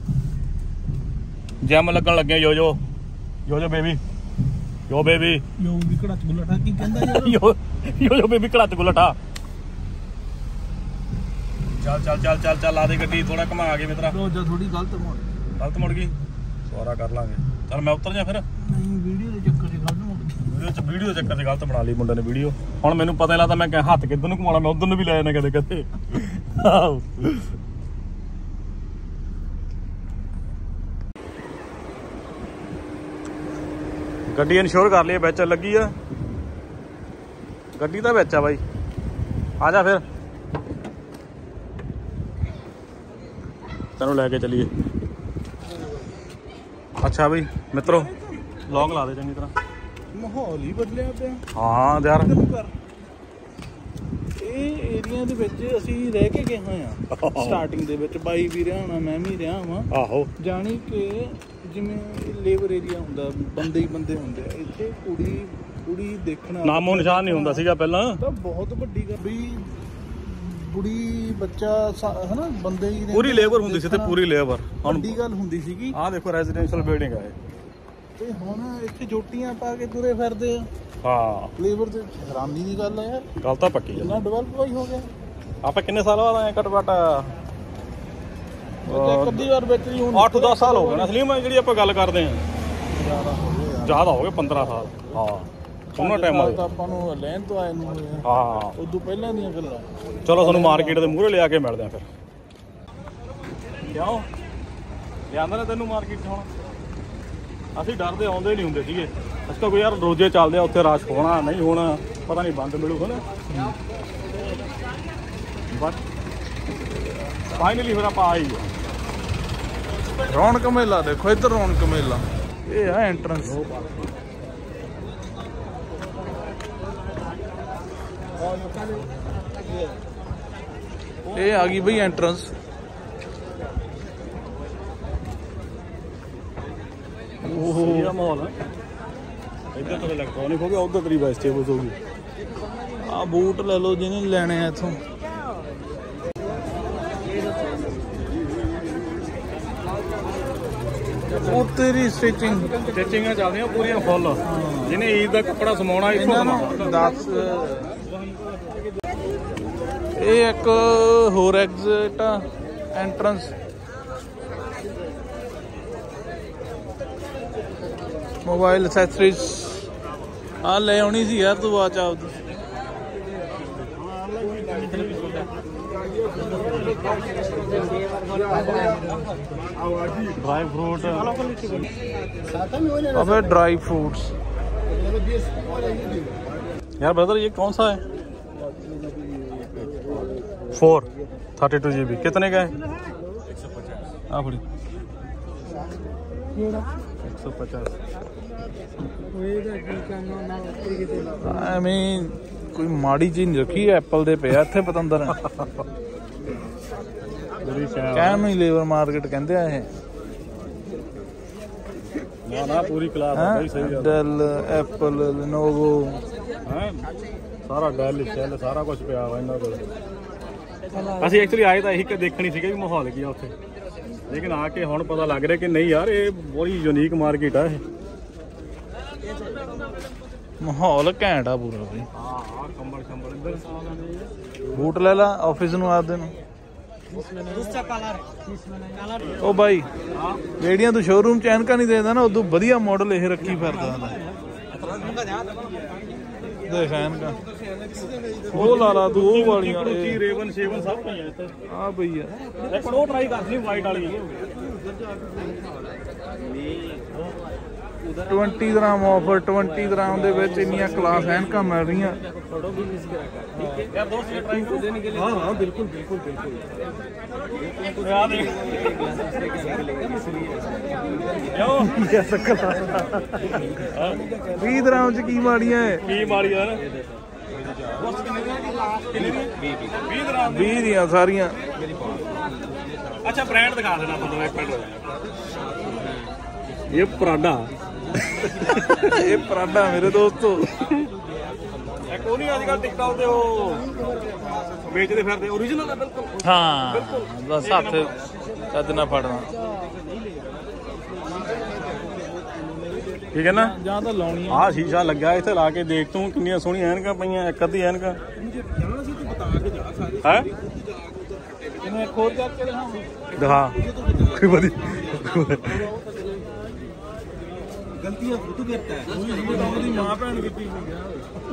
ਜਿਮ ਲੱਗਣ ਲੱਗੇ ਜੋ ਬੇਬੀ, ਜੋ ਬੇਬੀ, ਯੋ ਵੀ ਘੜਾ ਚ ਗੁੱਲਠਾ ਕੀ ਕਹਿੰਦਾ ਯਾਰ? ਜੋ ਬੇਬੀ ਘੜਾ ਚ ਗੁੱਲਠਾ। ਚੱਲ ਲਾ ਦੇ ਗੱਡੀ, ਥੋੜਾ ਘੁਮਾ ਕੇ ਮਿੱਤਰਾ। ਰੋਜ਼ਾ ਥੋੜੀ ਗਲਤ ਮੁੜ ਗਈ, ਸਵਾਰਾ ਕਰ ਲਾਂਗੇ। ਚੱਲ ਮੈਂ ਉਤਰ ਜਾ ਫਿਰ। ਨਹੀਂ ਵੀਡੀਓ ਦੇ ਚੱਕਰ 'ਚ ਗਲਤ ਮੁੜ ਗਈ। ਵੀਡੀਓ ਦੇ ਚੱਕਰ 'ਚ ਗਲਤ ਬਣਾ ਲਈ ਮੁੰਡੇ ਨੇ ਵੀਡੀਓ। ਹੁਣ ਮੈਨੂੰ ਪਤਾ ਨਹੀਂ ਲੱਗਦਾ ਮੈਂ ਹੱਥ ਕਿੱਧਰ ਨੂੰ ਘੁਮਾਉਣਾ, ਮੈਂ ਉਧਰ ਨੂੰ ਵੀ ਲੈ ਜਾਣਾ ਕਦੇ। ਗੱਡੀ ਇਨਸ਼ੋਰ ਕਰ ਲਈ, ਵਿੱਚ ਲੱਗੀ ਆ ਗੱਡੀ ਤਾਂ ਵਿੱਚ ਆ ਬਾਈ। ਆ ਜਾ ਫਿਰ ਤੈਨੂੰ ਲੈ ਕੇ ਚੱਲੀਏ। ਅੱਛਾ ਬਈ ਮਿੱਤਰੋ, ਲੌਂਗ ਲਾ ਦੇ ਚੰਗੀ ਤਰ੍ਹਾਂ। ਮਾਹੌਲ ਹੀ ਬਦਲਿਆ ਪਿਆ। ਹਾਂ ਯਾਰ, ਇਹ ਏਰੀਆ ਦੇ ਵਿੱਚ ਅਸੀਂ ਰਹਿ ਕੇ ਗਏ ਹੋਏ ਆ। ਸਟਾਰਟਿੰਗ ਦੇ ਵਿੱਚ ਬਾਈ ਵੀ ਰਿਹਾ ਹੋਣਾ, ਮੈਂ ਵੀ ਰਿਹਾ ਹਾਂ। ਆਹੋ, ਜਾਣੀ ਕਿ ਜਿਵੇਂ ਲੇਬਰ ਏਰੀਆ ਹੁੰਦਾ, ਬੰਦੇ ਹੀ ਬੰਦੇ ਹੁੰਦੇ ਆ। ਇੱਥੇ ਕੁੜੀ ਦੇਖਣਾ ਨਾਮੋ ਨਿਸ਼ਾਨ ਨਹੀਂ ਹੁੰਦਾ ਸੀਗਾ ਪਹਿਲਾਂ। ਤਾਂ ਬਹੁਤ ਵੱਡੀ ਗੱਲ ਵੀ, ਕੁੜੀ ਬੱਚਾ ਹਨਾ, ਬੰਦੇ ਹੀ ਪੂਰੀ ਲੇਬਰ ਹੁੰਦੀ ਸੀ ਤੇ ਪੂਰੀ ਲੇਬਰ ਵੱਡੀ ਗੱਲ ਹੁੰਦੀ ਸੀਗੀ। ਆਹ ਦੇਖੋ ਰੈਜ਼ੀਡੈਂਸ਼ੀਅਲ ਬਿਲਡਿੰਗ ਆ ਇਹ, ਤੇ ਹੁਣ ਇੱਥੇ ਜੋਟੀਆਂ ਪਾ ਕੇ ਤੁਰੇ ਫਿਰਦੇ ਆ। ਹਾਂ ਲੇਬਰ ਤੇ ਹੈਰਾਨੀ ਦੀ ਗੱਲ ਆ ਯਾਰ, ਗੱਲ ਤਾਂ ਪੱਕੀ ਕਿੰਨਾ ਡਿਵੈਲਪ ਹੋਈ ਹੋ ਗਿਆ। ਆਪਾਂ ਕਿੰਨੇ ਸਾਲ ਬਾਅਦ ਆਏ? ਘੱਟੋ ਘੱਟ ਅੱਧੀ ਵਾਰ ਵਿੱਚ ਹੀ ਹੁਣ 8-10 ਸਾਲ ਹੋ ਗਏ ਨਾ ਅਸਲੀ ਜਿਹੜੀ ਆਪਾਂ ਗੱਲ ਕਰਦੇ ਹਾਂ। ਜ਼ਿਆਦਾ ਹੋ ਗਏ 15 ਸਾਲ। ਹਾਂ ਉਹਨਾਂ ਟਾਈਮਾਂ ਦੇ ਆਪਾਂ ਨੂੰ ਲੈਣ ਤੋਂ ਆਏ ਨੂੰ ਹੋਏ ਆ। ਹਾਂ ਉਦੋਂ ਪਹਿਲਾਂ ਦੀਆਂ ਗੱਲਾਂ। ਚਲੋ ਤੁਹਾਨੂੰ ਮਾਰਕੀਟ ਦੇ ਮੂਹਰੇ ਲਿਆ ਕੇ ਮਿਲਦੇ ਆ ਫਿਰ। ਕਿਉਂ ਲਿਆਂਦਾ ਨਾ ਤੈਨੂੰ ਮਾਰਕੀਟ 'ਚ? ਹੁਣ ਅਸੀਂ ਡਰਦੇ ਆਉਂਦੇ ਨਹੀਂ ਹੁੰਦੇ ਸੀਗੇ, ਅਸੀਂ ਤਾਂ ਕੋਈ ਯਾਰ ਰੋਜ਼ੇ ਚੱਲਦੇ ਆ, ਉੱਥੇ ਰਸ਼ ਹੋਣਾ ਨਹੀਂ ਹੋਣਾ ਪਤਾ ਨਹੀਂ, ਬੰਦ ਮਿਲੂਗਾ ਨਾ। ਬਟ ਫਾਈਨਲੀ ਫਿਰ ਆਪਾਂ ਆ ਹੀ ਗਏ। ਰੌਣਕ ਮੇਲਾ ਦੇਖੋ ਇੱਧਰ, ਰੌਣਕ ਮੇਲਾ। ਇਹ ਆ ਐਂਟਰੈਂਸ। ਇਹ ਆ ਗਈ ਬਈ ਐਂਟਰੈਂਸ। ਉਹ ਮਾਹੌਲ ਹੈ ਇੱਧਰ ਤਾਂ ਇਲੈਕਟ੍ਰੋਨਿਕ ਹੋ ਗਿਆ, ਉੱਧਰ ਤੇਰੀ ਵੈਜੀਟੇਬਲਸ ਹੋ ਗਈ। ਆ ਬੂਟ ਲੈ ਲਓ ਜਿਹਨੇ ਲੈਣੇ ਆ ਇੱਥੋਂ। ਉਹ ਤੇਰੀ ਸਟਿਚਿੰਗਾਂ ਚੱਲਦੀਆਂ ਪੂਰੀਆਂ ਫੁੱਲ। ਜਿਹਨੇ ਈਦ ਦਾ ਕੱਪੜਾ ਸਮਾਉਣਾ ਇੱਥੋਂ ਸਮਾਉਣਾ। 10 ਇਹ ਇੱਕ ਹੋਰ ਐਗਜ਼ਿਟ ਆ, ਐਂਟਰੈਂਸ। मोबाइल एक्सेसरीज आ ले आनी सी यार तू वाच आपदी। Dry fruit. अबे ड्राई फ्रूट्स यार ब्रदर ये कौन सा है? 432 GB कितने का है? 150। 150। आई मीन कोई माड़ी चीज नहीं रखी है एप्पल दे पे इत्थे पतंदर कहन नहीं लेबर मार्केट कहते हैं ना ना पूरी क्लास है भाई सही है। डेल एप्पल लेनोवो हैं सारा डेल शैल सारा कुछ पिया वा इन्हां कोल। ਅਸੀਂ ਐਕਚੁਅਲੀ ਆਏ ਤਾਂ ਇਹੀ ਕਿ ਦੇਖਣੀ ਸੀਗਾ ਵੀ ਮਾਹੌਲ ਕੀ ਆ ਉੱਥੇ, ਲੇਕਿਨ ਆ ਕੇ ਹੁਣ ਪਤਾ ਲੱਗ ਰਿਹਾ ਕਿ ਨਹੀਂ ਯਾਰ ਇਹ ਬੜੀ ਯੂਨੀਕ ਮਾਰਕੀਟ ਆ ਇਹ। ਮਾਹੌਲ ਘੈਂਟ ਆ ਪੂਰਾ ਬਈ। ਹਾਂ ਕੰਬਲ ਕੰਬਲ ਇੱਧਰ ਬੂਟ ਲੈ ਲਾ ਆਫਿਸ ਨੂੰ ਆਪਦੇ ਨੂੰ। ਉਹ ਬਾਈ ਜਿਹੜੀਆਂ ਤੂੰ ਸ਼ੋਰੂਮ ਚ ਐਨਕਾਂ ਨਹੀਂ ਦੇਦਾ ਨਾ ਉਦੋਂ ਵਧੀਆ ਮਾਡਲ ਇਹ ਰੱਖੀ ਫਿਰਦਾ ਦੇਖ ਐਨਕਾਂ ਉਹ ਲਾ ਲਾ ਤੂੰ ਉਹ ਵਾਲੀਆਂ ਰੇਵਨ ਸ਼ੇਵਨ ਸਭ ਪਈਆਂ ਇੱਥੇ ਆ ਬਈ ਆ ਇੱਕ ਉਹ ਟਰਾਈ ਕਰਨੀ ਵਾਈਟ ਵਾਲੀ 20 ਗ੍ਰਾਮ ਆਫਰ 20 ਗ੍ਰਾਮ ਦੇ ਵਿੱਚ ਇੰਨੀਆਂ ਕਲਾਸ ਐਨਕਾਂ ਮਿਲ ਰਹੀਆਂ। यार दोस्त ये ट्राई को देने के लिए। हाँ हाँ बिल्कुल बिल्कुल बिल्कुल। 20 ਗ੍ਰਾਮ ਚ ਕੀ ਮਾੜੀਆਂ ਹੈ? ਕੀ ਮਾੜੀਆਂ ਨਾ 20 ਦੀਆਂ ਸਾਰੀਆਂ। अच्छा ब्रांड दिखा देना मतलब एक मिनट। ये पराडा ਇਹ ਪਰਾਡਾ ਮੇਰੇ ਦੋਸਤੋ। एक वो नहीं आजकल टिकटॉक पे वो बेचते फिरते ओरिजिनल है बिल्कुल। ਹਾਂ ਬਸ ਹੱਥ ਚੱਜ ਨਾਲ ਫੜਨਾ ठीक है ना। ਜਾਂ ਤਾਂ ਲਾਉਣੀ ਆ ਸ਼ੀਸ਼ਾ ਲੱਗਾ ਇੱਥੇ ਲਾ ਕੇ ਦੇਖ ਤੂੰ ਕਿੰਨੀਆਂ ਸੋਹਣੀਆਂ ਐਨਕਾਂ ਪਈਆਂ ਇੱਕ ਅੱਧੀ ਐਨਕਾਂ ਹੈ। ਇਹਨੂੰ ਇੱਕ ਹੋਰ ਕਰਕੇ ਦਿਖਾਵਾਂ ਦਿਖਾ ਕੋਈ ਵਧੀਆ गलतियां खुद करता है ਉਹਦੀ ਮਾਂ ਭੈਣ ਕੀਤੀ ਹੋਈ ਆ।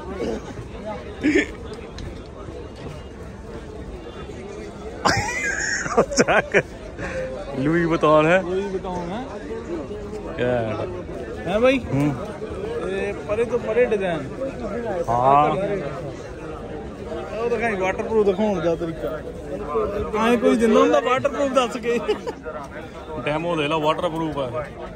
लुई बतौर है ਕੋਈ ਬਤਾਉਂ ਹੈ यार। ਹੈ ਬਾਈ। ਇਹ ਪਰੇ ਤੋਂ ਪਰੇ ਡਿਜ਼ਾਈਨ हाँ ਉਹ ਦਿਖਾਈ ਵਾਟਰਪ੍ਰੂਫ ਦਿਖਾਉਣ ਦਾ ਤਰੀਕਾ ਐ ਕੋਈ ਦਿੰਦਾ ਹੁੰਦਾ ਵਾਟਰਪ੍ਰੂਫ ਦੱਸ ਕੇ। डेमो ले लो वाटर प्रूफ है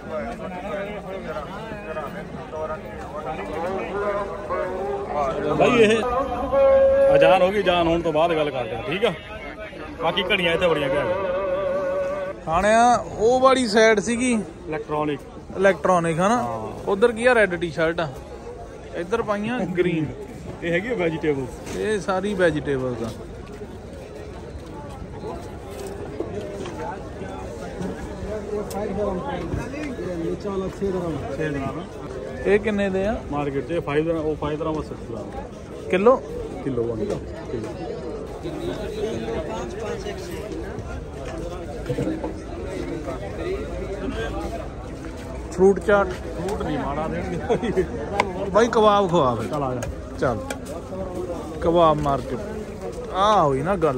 भाई। ये अजान होगी जान होने तो बाद गल करते हैं ठीक है। बाकी घड़ियां इतने बड़ियां क्या ਖਾਣਿਆ ਉਹ ਵਾਲੀ ਸਾਈਡ ਸੀਗੀ इलेक्ट्रॉनिक ਇਲੈਕਟ੍ਰੋਨਿਕ ਹਨਾ। ਉਧਰ ਕੀ ਆ ਰੈੱਡ ਟੀ-ਸ਼ਰਟ ਆ ਇੱਧਰ ਪਾਈਆਂ ਗ੍ਰੀਨ। ये हैगी वेजिटेबल्स। ਇਹ ਸਾਰੀ ਵੈਜੀਟੇਬਲਸ ਆ। ਇਹ ਕਿੰਨੇ ਦੇ ਆ मार्केट से 5 ग्राम वो 5 gram 6 gram kilo? Kilo 1 kilo. Fruit chaat fruit नहीं माड़ा देंगे। ਬਾਈ ਕਬਾਬ ਖਵਾ ਫਿਰ। चल आ जा। ਚੱਲ ਕਬਾਬ ਮਾਰਕੀਟ ਆ ਹੋਈ ਨਾ ਗੱਲ।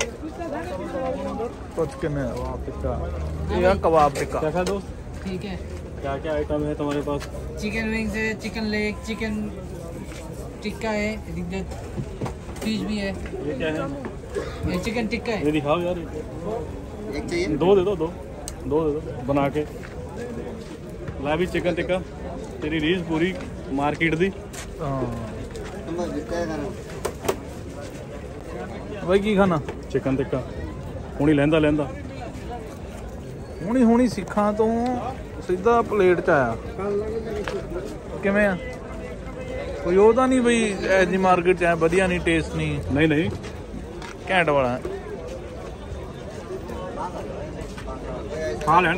ਕੁਛ ਕਿੰਨੇ टिक्का ਇਹ ਆ ਕਬਾਬ ਟਿੱਕਾ। क्या खा दोस्त? ठीक है। क्या क्या आइटम है तुम्हारे पास? चिकन विंग्स है, चिकन लेग, चिकन टिक्का है, फिश भी है, ये क्या है? ये चिकन टिक्का है। ये दिखाओ यार। एक चाहिए दो दे दो बना के ला भी चिकन टिक्का तेरी रीज पूरी मार्केट दी। ਹਾਂ ਬਾਈ ਕੀ ਖਾਣਾ? चिकन टिक्का हुणी लैंदा ਹੁਣੀ ਸਿੱਖਾਂ ਤੋਂ ਸਿੱਧਾ ਪਲੇਟ ਚ ਆਇਆ। ਕਿਵੇਂ ਆ ਕੋਈ ਉਹਦਾ ਨਹੀਂ ਬਈ ਐਜੀ ਮਾਰਕੀਟ ਚ ਆ ਵਧੀਆ ਨਹੀਂ ਟੇਸਟ ਨਹੀਂ नहीं ਘੈਂਟ ਵਾਲਾ खा लैंड।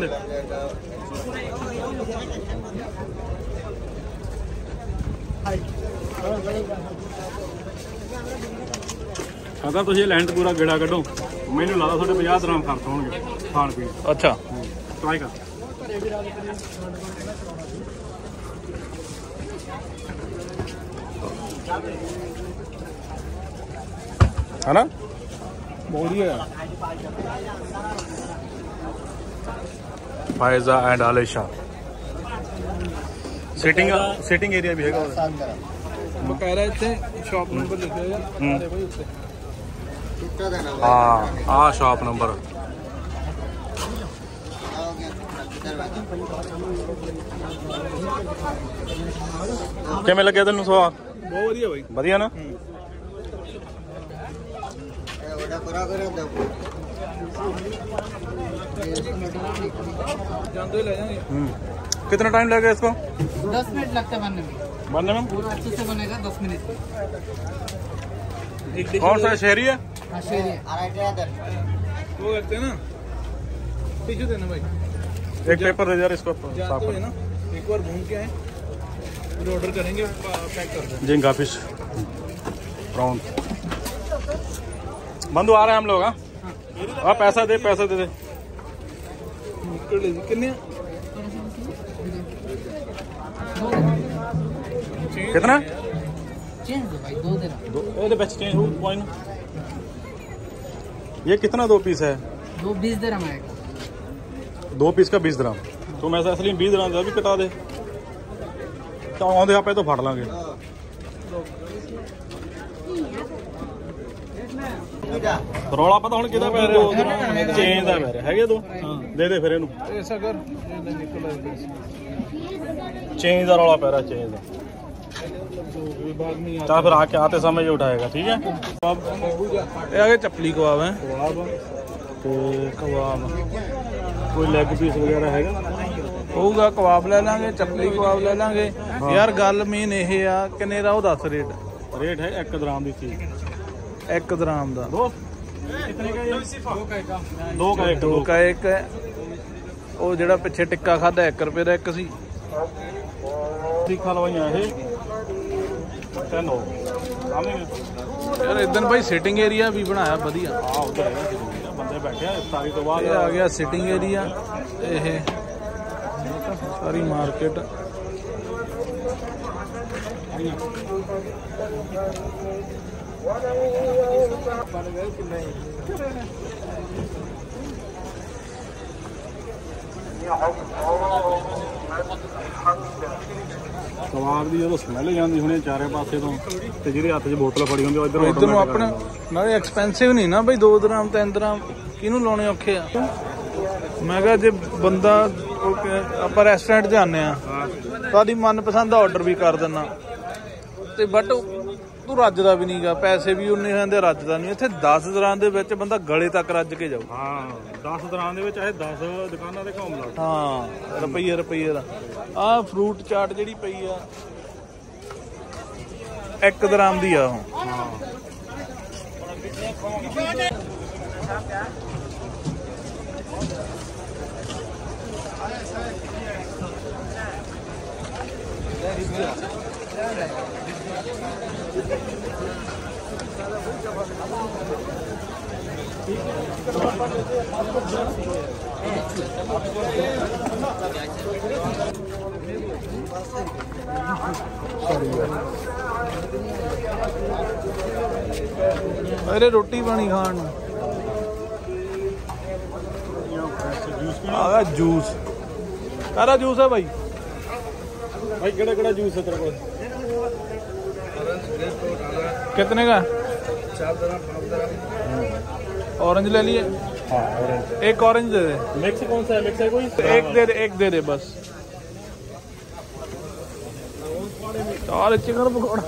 अगर तुम लैंड पूरा गेड़ा कड्डो मैनू लगता थोड़े 50 ग्राम खर्च होंगे खाण पीण। ਅੱਛਾ ट्राई कर है ना। बढ़िया। Faiza and Alesha sitting area भी है। बकायदा इतने शॉप नंबर लिखे हुए हैं भाई उससे। हाँ शॉप नंबर। किमें लगे तेन सुहा? बहुत बढ़िया भाई। बढ़िया ना। जानते ले जाएंगे। कितना टाइम लगेगा इसको? 10 मिनट लगता है बनने में। पूरा अच्छे से बनेगा 10 मिनट। कौन सा शहरी है? हाँ शहरी है। वो करते हैं ना, टिश्यू देना भाई। एक पेपर दे यार इसको साफ जाते कर। हैं ना, एक बार घूम के आए फिर ऑर्डर करेंगे, पैक कर दें। झींगा फिश प्रॉन। बंधु आ रहे हैं हम लोग। हाँ पैसा दे दे। कितने कितना? चेंज दो भाई, 2 देना। चेंज हो पॉइंट। ये कितना 2 पीस है? 2 20 दिरहम आएगा। 2 पीस का 20 दिरहम। तो मैं असली 20 दिरहम भी कटा दे तो आंदे आप तो फट लांगे। रौला पता हूँ कि चेंज का पै रहा है 2 दे फिर इनू। ऐसा कर चेंज का रौला पै रहा चेंज का। विभाग नहीं आता। चल फिर आके आते समय ये उठाएगा। ठीक है। ये आगे चपली कबाब है। कबाब कोई लेग पीस वगैरह हैगा? होगा कबाब ले लांगे, चपली कबाब ले लांगे। यार गल मेन ये आ किन्ने दा वो दस रेट है 1 दिरहम की चीज। 1 दिरहम दा। कितने का ये? 2 का 1 है। वो जेड़ा पिछे टिक्का खादा 1 रुपए दा 1 सी। तीखा लवाइयां ये 10 हो। यार इधर भाई सिटिंग एरिया भी बनाया बढ़िया। हां उधर है बंदे बैठे हैं सारी तो बाद। ये आ गया सिटिंग एरिया। ये सारी मार्केट। कबाब की जो स्मैल जाती होनी चारे पासे तो जिहदे हत्थ 'च बोतल फड़ी होंदी इधर इधर अपने नाले एक्सपेंसिव नहीं ना भाई। 2 दिरहम 3 दिरहम किनू लाने औखे आ। मैं कहा जे बंदा ਆਪਾਂ ਰੈਸਟੋਰੈਂਟ ਜਾਂਦੇ ਆ ਤੁਹਾਡੀ ਮਨਪਸੰਦ ਦਾ ਆਰਡਰ ਵੀ ਕਰ ਦਿੰਨਾ ਤੇ ਬਟ ਤੂੰ ਰੱਜਦਾ ਵੀ ਨਹੀਂਗਾ। ਪੈਸੇ ਵੀ ਉਨੇ ਹੁੰਦੇ, ਰੱਜਦਾ ਨਹੀਂ। ਇੱਥੇ 10 ਦਿਰਹਮ ਦੇ ਵਿੱਚ ਬੰਦਾ ਗਲੇ ਤੱਕ ਰੱਜ ਕੇ ਜਾਊ। ਹਾਂ 10 ਦਿਰਹਮ ਦੇ ਵਿੱਚ ਇਹ 10 ਦੁਕਾਨਾਂ ਤੇ ਘੁੰਮ ਲਾ। ਹਾਂ ਰੁਪਈਏ ਦਾ। ਆਹ ਫਰੂਟ ਚਾਟ ਜਿਹੜੀ ਪਈ ਆ 1 ਦਿਰਹਮ ਦੀ ਆ ਉਹ। अरे रोटी पानी खान आ जूस सारा जूस है भाई। भाई केड़ा जूस है तेरे को? कितने का? 4 दिरहम 5 दिरहम। ऑरेंज ले लिए। हाँ ऑरेंज। एक ऑरेंज दे दे। मिक्स कौन सा है? मिक्स है कोई? एक दे दे बस। और चिकन पकौड़ा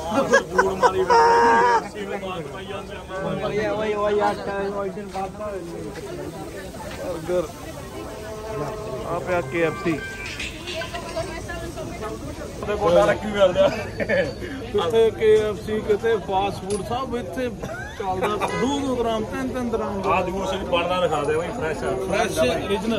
बर्गर आप KFC कितने KFC कितने फास्ट फूड सब इतने चलदा 2 ग्राम 3 ग्राम आ जूस बनना दिखा दे भाई। फ्रेश ओरिजिनल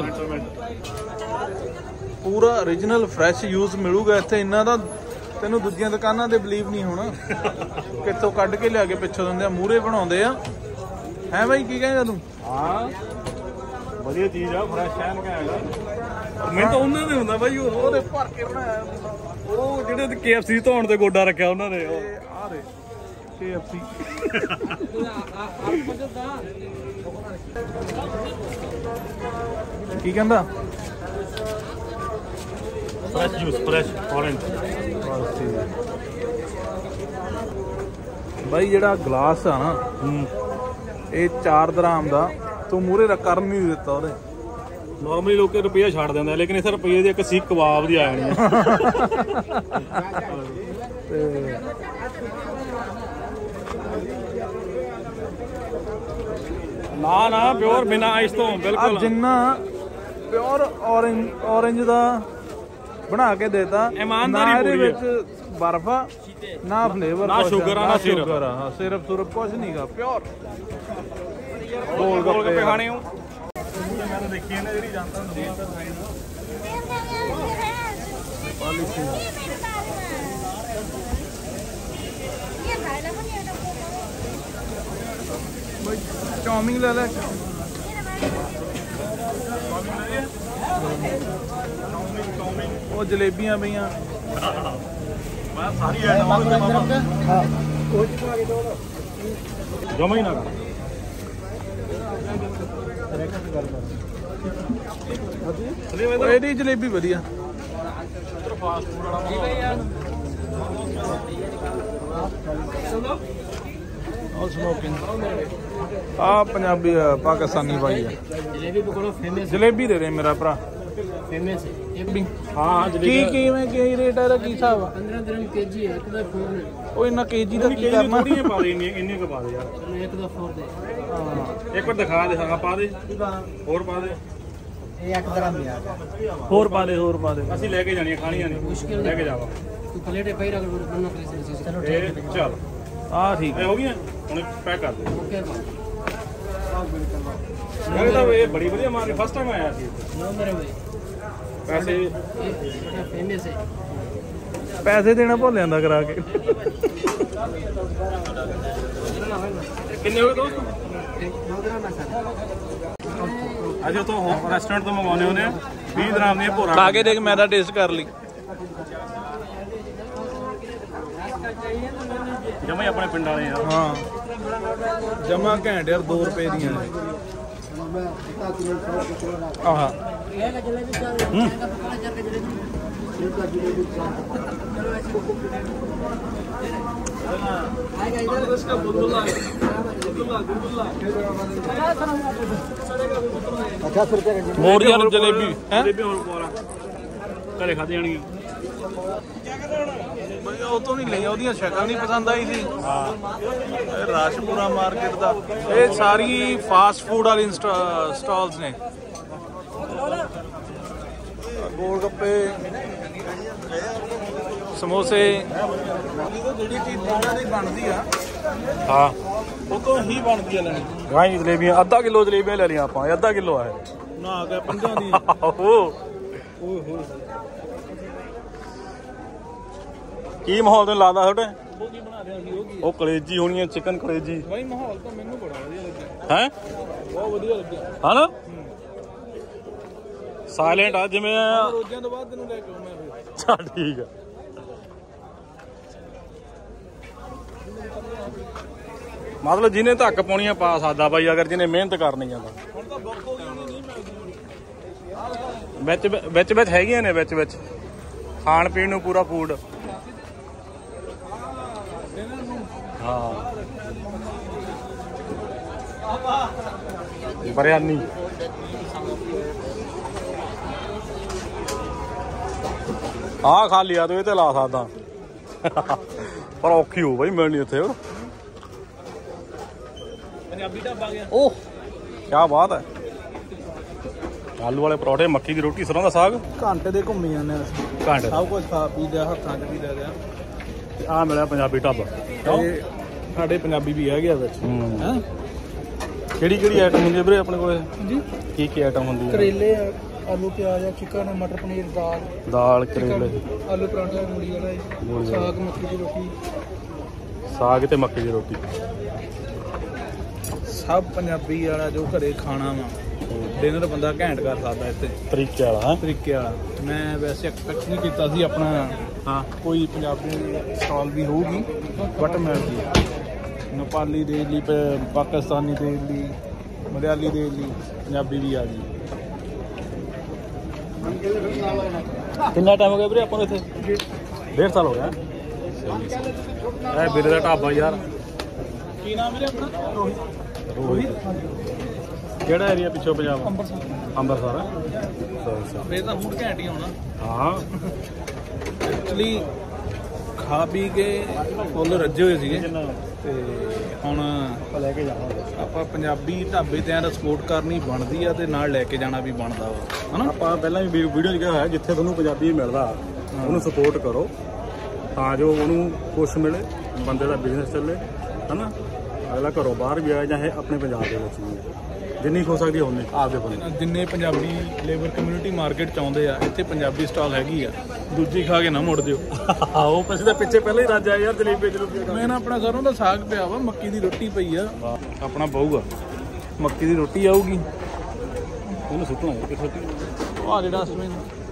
पूरा ओरिजिनल फ्रेश यूज मिलूगा ਇੱਥੇ। ਇਹਨਾਂ ਦਾ ਤੈਨੂੰ ਦੂਜੀਆਂ ਦੁਕਾਨਾਂ ਤੇ ਬਲੀਵ ਨਹੀਂ ਹੋਣਾ। ਕਿੱਥੋਂ ਕੱਢ ਕੇ ਲਿਆ ਕੇ ਪਿੱਛੋਂ ਦਿੰਦੇ ਆ, ਮੂਹਰੇ ਬਣਾਉਂਦੇ ਆ। ਹੈ ਬਾਈ ਕੀ ਕਹੇਗਾ ਤੂੰ? ਹਾਂ ਵਧੀਆ ਚੀਜ਼ ਆ ਫਰੈਸ਼ ਐਨ ਕਹੇਗਾ। ਮੈਨੂੰ ਤਾਂ ਉਹਨਾਂ ਨੇ ਹੁੰਦਾ ਬਾਈ ਉਹਦੇ ਭਰ ਕੇ ਬਣਾਇਆ ਉਹ ਜਿਹੜੇ KFC ਧੋਣ ਤੇ ਗੋਡਾ ਰੱਖਿਆ ਉਹਨਾਂ ਨੇ। ਆ ਦੇ KFC ਕੀ ਕਹਿੰਦਾ? Fresh juice, fresh orange. ਬਾਈ ਜਿਹੜਾ ਗਲਾਸ ਆ ਨਾ, ਇਹ 4 ਦਰਾਮ ਦਾ, ਤੂੰ ਮੂਹਰੇ ਕਰਨ ਨਹੀਂ ਦਿੱਤਾ ਉਹਦੇ। ਨਾਰਮਲੀ ਲੋਕ ਰੁਪਈਆ ਛੱਡ ਦਿੰਦੇ, ਲੇਕਿਨ ਇਸ ਰੁਪਈਏ ਦੀ ਇੱਕ ਸੀਖ ਕਬਾਬ ਦੀ ਆ ਜਾਣੀ ਹੈ। ਨਾ ਨਾ ਪਿਓਰ ਬਿਨਾ ਆਈਸ ਤੋਂ ਬਿਲਕੁਲ। ਜਿੰਨਾ ਪਿਓਰ ਔਰੇਂਜ ਦਾ ਬਣਾ ਕੇ ਦੇਤਾ, ਇਮਾਨਦਾਰੀ ਪੂਰੀ ਵਿੱਚ ਬਰਫ ਆ ਨਾ ਫਲੇਵਰ, ਨਾ ਸ਼ੂਗਰ ਆ ਨਾ ਸਿਰਪ। ਹਾਂ ਸਿਰਪ ਸੁਰਪ ਕੁਝ ਨਹੀਂਗਾ, ਪਿਓਰ ਗੋਲ ਗੱਪੇ ਖਾਣੇ ਹੋ। ਮੈਂ ਤਾਂ ਦੇਖੀ ਨਾ ਜਿਹੜੀ ਜਾਂਦਾ ਚਾਉਮਿੰਗ ਲੈ ਲੈ। ਉਹ ਜਲੇਬੀਆਂ ਪਈਆਂ। ਮੈਂ ਸਾਰੀ ਆਈਟਮਾਂ ਜਮਾ ਹੀ ਨਾ ਕਰ। ਇਹਦੀ ਜਲੇਬੀ ਵਧੀਆ। ਆ ਪੰਜਾਬੀ ਪਾਕਿਸਤਾਨੀ ਭਾਈ ਆ। ਜਲੇਬੀ ਦੇ ਦੇ ਮੇਰਾ ਭਰਾ। ਹਾਂ ਕਿਵੇਂ ਕੀ ਰੇਟ ਹੈ? ਕੀ ਹਿਸਾਬ ਆ? 15 dirham kg है, एक ਦਾ 4 ਨੇ। ਉਹ ਇੰਨਾ ਕੇਜੀ ਦਾ ਕੀ ਕਰਨਾ? ਥੋੜੀਆਂ ਪਾ ਦੇ, ਇੰਨੀ ਕੁ ਪਾ ਦੇ ਯਾਰ। ਇੱਕ ਦਾ 4 ਦੇ। ਹਾਂ ਇੱਕ ਵਾਰ ਦਿਖਾ ਦੇ। ਹਾਂ ਪਾ ਦੇ, ਹੋਰ ਪਾ ਦੇ। ਇਹ 1 dirham ਦੀ ਆ ਗਿਆ। ਹੋਰ ਪਾ ਦੇ, ਹੋਰ ਪਾ ਦੇ। ਅਸੀਂ ਲੈ ਕੇ ਜਾਣੀਆਂ, ਖਾਣੀਆਂ ਨਹੀਂ, ਲੈ ਕੇ ਜਾਵਾ। ਤੂੰ ਪਲੇਟੇ ਪਈ ਰੱਖ ਬੰਨਾ ਕਰੀ। ਚਲੋ ਇਹ ਚੱਲ ਆ ਠੀਕ ਇਹ ਹੋ ਗਈਆਂ, ਹੁਣ ਪੈਕ ਕਰ ਦੇ। ਓਕੇ ਇਹ ਤਾਂ ਇਹ ਬੜੀ ਵਧੀਆ ਮਾਰਕੀਟ, ਫਸਟ ਟਾਈਮ ਆਇਆ ਸੀ। ਨੋ ਮੇਰੇ ਭਾਈ ਪੈਸੇ ਇਹ ਫੇਮਸ ਹੈ। ਪੈਸੇ ਦੇਣਾ ਭੁੱਲ ਜਾਂਦਾ ਕਰਾ ਕੇ। ਕਿੰਨੇ ਹੋ ਗਏ ਦੋਸਤ? 9 dirham ਅੱਜ ਤੋਂ ਰੈਸਟੋਰੈਂਟ ਤੋਂ ਮੰਗਵਾਉਣੇ ਹੁੰਦੇ ਆ 20 ਦਰਾਮ ਦੀਆਂ ਭੋਰਾ। ਖਾ ਕੇ ਦੇਖ, ਮੈਂ ਤਾਂ ਟੇਸਟ ਕਰ ਲਈ। ਜਮਾ ਹੀ ਆਪਣੇ ਪਿੰਡ ਵਾਲੇ ਆ। ਹਾਂ ਜਮਾ ਘੈਂਟ ਯਾਰ, 2 ਰੁਪਏ ਦੀਆਂ ਨੇ। ਆਹਾ ਹੋਰ ਯਾਰ ਜਲੇਬੀ ਹੈ। ਜਲੇਬੀ ਹੋਰ ਪੋਰਾ ਘਰੇ ਖਾਦੇ ਜਾਣਗੇ। ਉਹ ਤੋਂ ਨਹੀਂ ਲਈ, ਉਹਦੀਆਂ ਸ਼ਕਲ ਨਹੀਂ ਪਸੰਦ ਆਈ ਸੀ। ਇਹ ਰਾਸ਼ਪੁਰਾ ਮਾਰਕੀਟ ਦਾ, ਇਹ ਸਾਰੀ ਫਾਸਟ ਫੂਡ ਵਾਲੀ ਸਟਾਲਸ ਨੇ। ਗੋਲ ਗੱਪੇ, ਸਮੋਸੇ, ਜਿਹੜੀ ਚੀਜ਼ ਉਹਨਾਂ ਦੀ ਬਣਦੀ ਆ ਹਾਂ ਉਹ ਤੋਂ ਹੀ ਬਣਦੀ ਆ ਲੈਣੀ। ਗਾਈ ਜਲੇਬੀਆਂ ਅੱਧਾ ਕਿਲੋ ਜਲੇਬੀਆਂ ਲੈ ਲਈਆਂ ਆਪਾਂ। ਅੱਧਾ ਕਿਲੋ ਆ ਨਾ ਆ ਗਿਆ 50 ਦੀ। ਓਏ ਹੋਏ ਕੀ ਮਾਹੌਲ ਤੈਨੂੰ ਲੱਗਦਾ ਤੁਹਾਡੇ? ਉਹ ਕੀ ਬਣਾ ਰਿਹਾ ਸੀ? ਉਹ ਕੀ ਉਹ ਕਲੇਜੀ ਹੋਣੀ ਹੈ, ਚਿਕਨ ਕਲੇਜੀ। ਬਾਈ ਮਾਹੌਲ ਤਾਂ ਮੈਨੂੰ ਬੜਾ ਵਧੀਆ ਲੱਗਿਆ। ਹੈ ਬਹੁਤ ਵਧੀਆ ਲੱਗਿਆ ਹਨਾ? ਸਾਇਲੈਂਟ ਆ ਜਿਵੇਂ। ਰੋਜ਼ਾਂ ਤੋਂ ਬਾਅਦ ਤੈਨੂੰ ਲੈ ਕੇ ਆਉਣਾ ਫਿਰ। ਚੱਲ ਠੀਕ ਆ। ਮਤਲਬ ਜਿਹਨੇ ਧੱਕ ਪਾਉਣੀਆਂ ਪਾ ਸਕਦਾ ਬਾਈ, ਅਗਰ ਜਿਹਨੇ ਮਿਹਨਤ ਕਰਨੀ ਆ ਤਾਂ। ਹੁਣ ਤਾਂ ਬੁੱਕ ਹੋ ਗਈ, ਨਹੀਂ ਵਿੱਚ ਵਿੱਚ ਹੈਗੀਆਂ ਨੇ, ਵਿੱਚ ਖਾਣ ਪੀਣ ਨੂੰ ਪੂਰਾ ਫੂਡ। ਹਾਂ ਬਿਰਿਆਨੀ ਆ ਖਾ ਲਿਆ ਤੂੰ, ਇਹ ਤੇ ਲਾ ਸਕਦਾ ਪਰ ਔਖੀ ਹੋ ਬਾਈ ਮਿਲਣੀ ਇੱਥੇ। ਪੰਜਾਬੀ ਢਾਬਾ ਗਿਆ। ਓਹ ਕੀ ਬਾਤ ਹੈ। ਆਲੂ ਵਾਲੇ ਪਰੌਠੇ, ਮੱਕੀ ਦੀ ਰੋਟੀ, ਸਰੋਂ ਦਾ ਸਾਗ। ਘੰਟੇ ਦੇ ਘੁੰਮੀ ਜਾਂਦੇ ਅਸੀਂ, ਘੰਟੇ ਸਭ ਕੁਝ ਖਾ ਪੀ ਲਿਆ, ਹੱਥਾਂ 'ਚ ਵੀ ਲੈ ਲਿਆ। ਆ ਮਿਲਿਆ ਪੰਜਾਬੀ ਢਾਬਾ। ਤੇ ਸਾਡੇ ਪੰਜਾਬੀ ਵੀ ਹੈਗੇ ਆ ਵਿੱਚ। ਹੈ ਕਿਹੜੀ ਕਿਹੜੀ ਆਈਟਮ ਹੁੰਦੀ ਹੈ ਵੀਰੇ ਆਪਣੇ ਕੋਲ? ਜੀ ਕੀ ਆਈਟਮ ਹੁੰਦੀ ਹੈ? ਕਰੇਲੇ ਆ, ਆਲੂ ਪਿਆਜ਼ ਆ, ਚਿਕਨ, ਮਟਰ ਪਨੀਰ, ਦਾਲ, ਕਰੇਲੇ, ਆਲੂ ਪਰਾਂਠਾ, ਮੂਲੀ ਵਾਲਾ, ਸਾਗ, ਮੱਕੀ ਦੀ ਰੋਟੀ। ਸਾਗ ਤੇ ਮੱਕੀ ਦੀ ਰੋਟੀ ਸਭ ਪੰਜਾਬੀ ਵਾਲਾ ਜੋ ਘਰੇ ਖਾਣਾ ਵਾ, ਡਿਨਰ ਬੰਦਾ ਘੈਂਟ ਕਰ ਸਕਦਾ ਇੱਥੇ ਤਰੀਕੇ ਵਾਲਾ। ਤਰੀਕੇ ਵਾਲਾ। ਮੈਂ ਵੈਸੇ ਐਕਸਪੈਕਟ ਨਹੀਂ ਕੀਤਾ ਸੀ ਆਪਣਾ ਹਾਂ ਕੋਈ ਪੰਜਾਬੀ ਸਟਾਲ ਵੀ ਹੋਊਗੀ, ਬਟ ਮਿਲ ਗਈ। ਨੇਪਾਲੀ ਦੇ ਲਈ, ਪਾਕਿਸਤਾਨੀ ਦੇ ਲਈ, ਮਲਿਆਲੀ ਦੇ ਲਈ ਪੰਜਾਬੀ ਵੀ ਆ ਗਈ। ਕਿੰਨਾ ਟਾਈਮ ਹੋ ਗਿਆ ਵੀਰੇ ਆਪਾਂ ਨੂੰ ਇੱਥੇ? 1.5 ਸਾਲ ਹੋ ਗਿਆ। ਇਹ ਵੀਰੇ ਦਾ ਢਾਬਾ ਯਾਰ। ਕੀ ਨਾਮ ਵੀਰੇ ਆਪਣਾ? ਰੋਹਿਤ। ਕਿਹੜਾ ਏਰੀਆ ਪਿੱਛੋਂ ਪੰਜਾਬ? ਅੰਮ੍ਰਿਤਸਰ। ਫੇਰ ਤਾਂ ਫੂਡ ਘੈਂਟ ਹੀ ਹੋਣਾ। ਹਾਂ ਐਕਚੁਅਲੀ ਖਾ ਪੀ ਕੇ ਫੁੱਲ ਰੱਜੇ ਹੋਏ ਸੀਗੇ ਤੇ ਹੁਣ ਲੈ ਕੇ ਜਾਵਾਂਗੇ ਆਪਾਂ ਪੰਜਾਬੀ ਢਾਬੇ ਤੇ ਐਂ ਸਪੋਰਟ ਕਰਨੀ ਬਣਦੀ ਆ ਤੇ ਨਾਲ ਲੈ ਕੇ ਜਾਣਾ ਵੀ ਬਣਦਾ ਵਾ ਹਨਾ। ਆਪਾਂ ਪਹਿਲਾਂ ਵੀ ਵੀਡੀਓ 'ਚ ਕਿਹਾ ਹੋਇਆ ਜਿੱਥੇ ਤੁਹਾਨੂੰ ਪੰਜਾਬੀ ਮਿਲਦਾ ਉਹਨੂੰ ਸਪੋਰਟ ਕਰੋ ਤਾਂ ਜੋ ਉਹਨੂੰ ਕੁਛ ਮਿਲੇ, ਬੰਦੇ ਦਾ ਬਿਜ਼ਨਸ ਚੱਲੇ ਹਨਾ। ਅਗਲਾ ਘਰੋਂ ਬਾਹਰ ਵੀ ਆਏ ਚਾਹੇ ਆਪਣੇ ਪੰਜਾਬ ਦੇ ਵਿੱਚ ਵੀ ਜਿੰਨੀ ਹੋ ਸਕਦੀ ਉਹਨੇ ਆਪਦੇ ਬੰਦੇ। ਜਿੰਨੇ ਪੰਜਾਬੀ ਲੇਬਰ ਕਮਿਊਨਿਟੀ ਮਾਰਕੀਟ ਚ ਆਉਂਦੇ ਆ ਇੱਥੇ ਪੰਜਾਬੀ ਸਟਾਲ ਹੈਗੀ ਆ, ਦੂਜੀ ਖਾ ਕੇ ਨਾ ਮੁੜ ਦਿਓ। ਉਹ ਪਿੱਛੇ ਦਾ ਪਿੱਛੇ ਪਹਿਲਾਂ ਹੀ ਰਾਜਾ ਯਾਰ ਜਲੇਬੀ ਮੈਂ ਨਾ ਆਪਣਾ ਸਰੋਂ ਦਾ ਸਾਗ ਪਿਆ ਵਾ, ਮੱਕੀ ਦੀ ਰੋਟੀ ਪਈ ਆ, ਆਪਣਾ ਪਊਗਾ ਮੱਕੀ ਦੀ ਰੋਟੀ ਆਊਗੀ। ਉਹਨੂੰ ਸੁੱਟਣਾ ਕਿ ਸੁੱਟੀ ਆ ਜਿਹੜਾ ਅਸਮੇਂ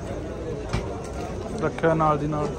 ਰੱਖਿਆ ਨਾਲ ਦੀ ਨਾਲ।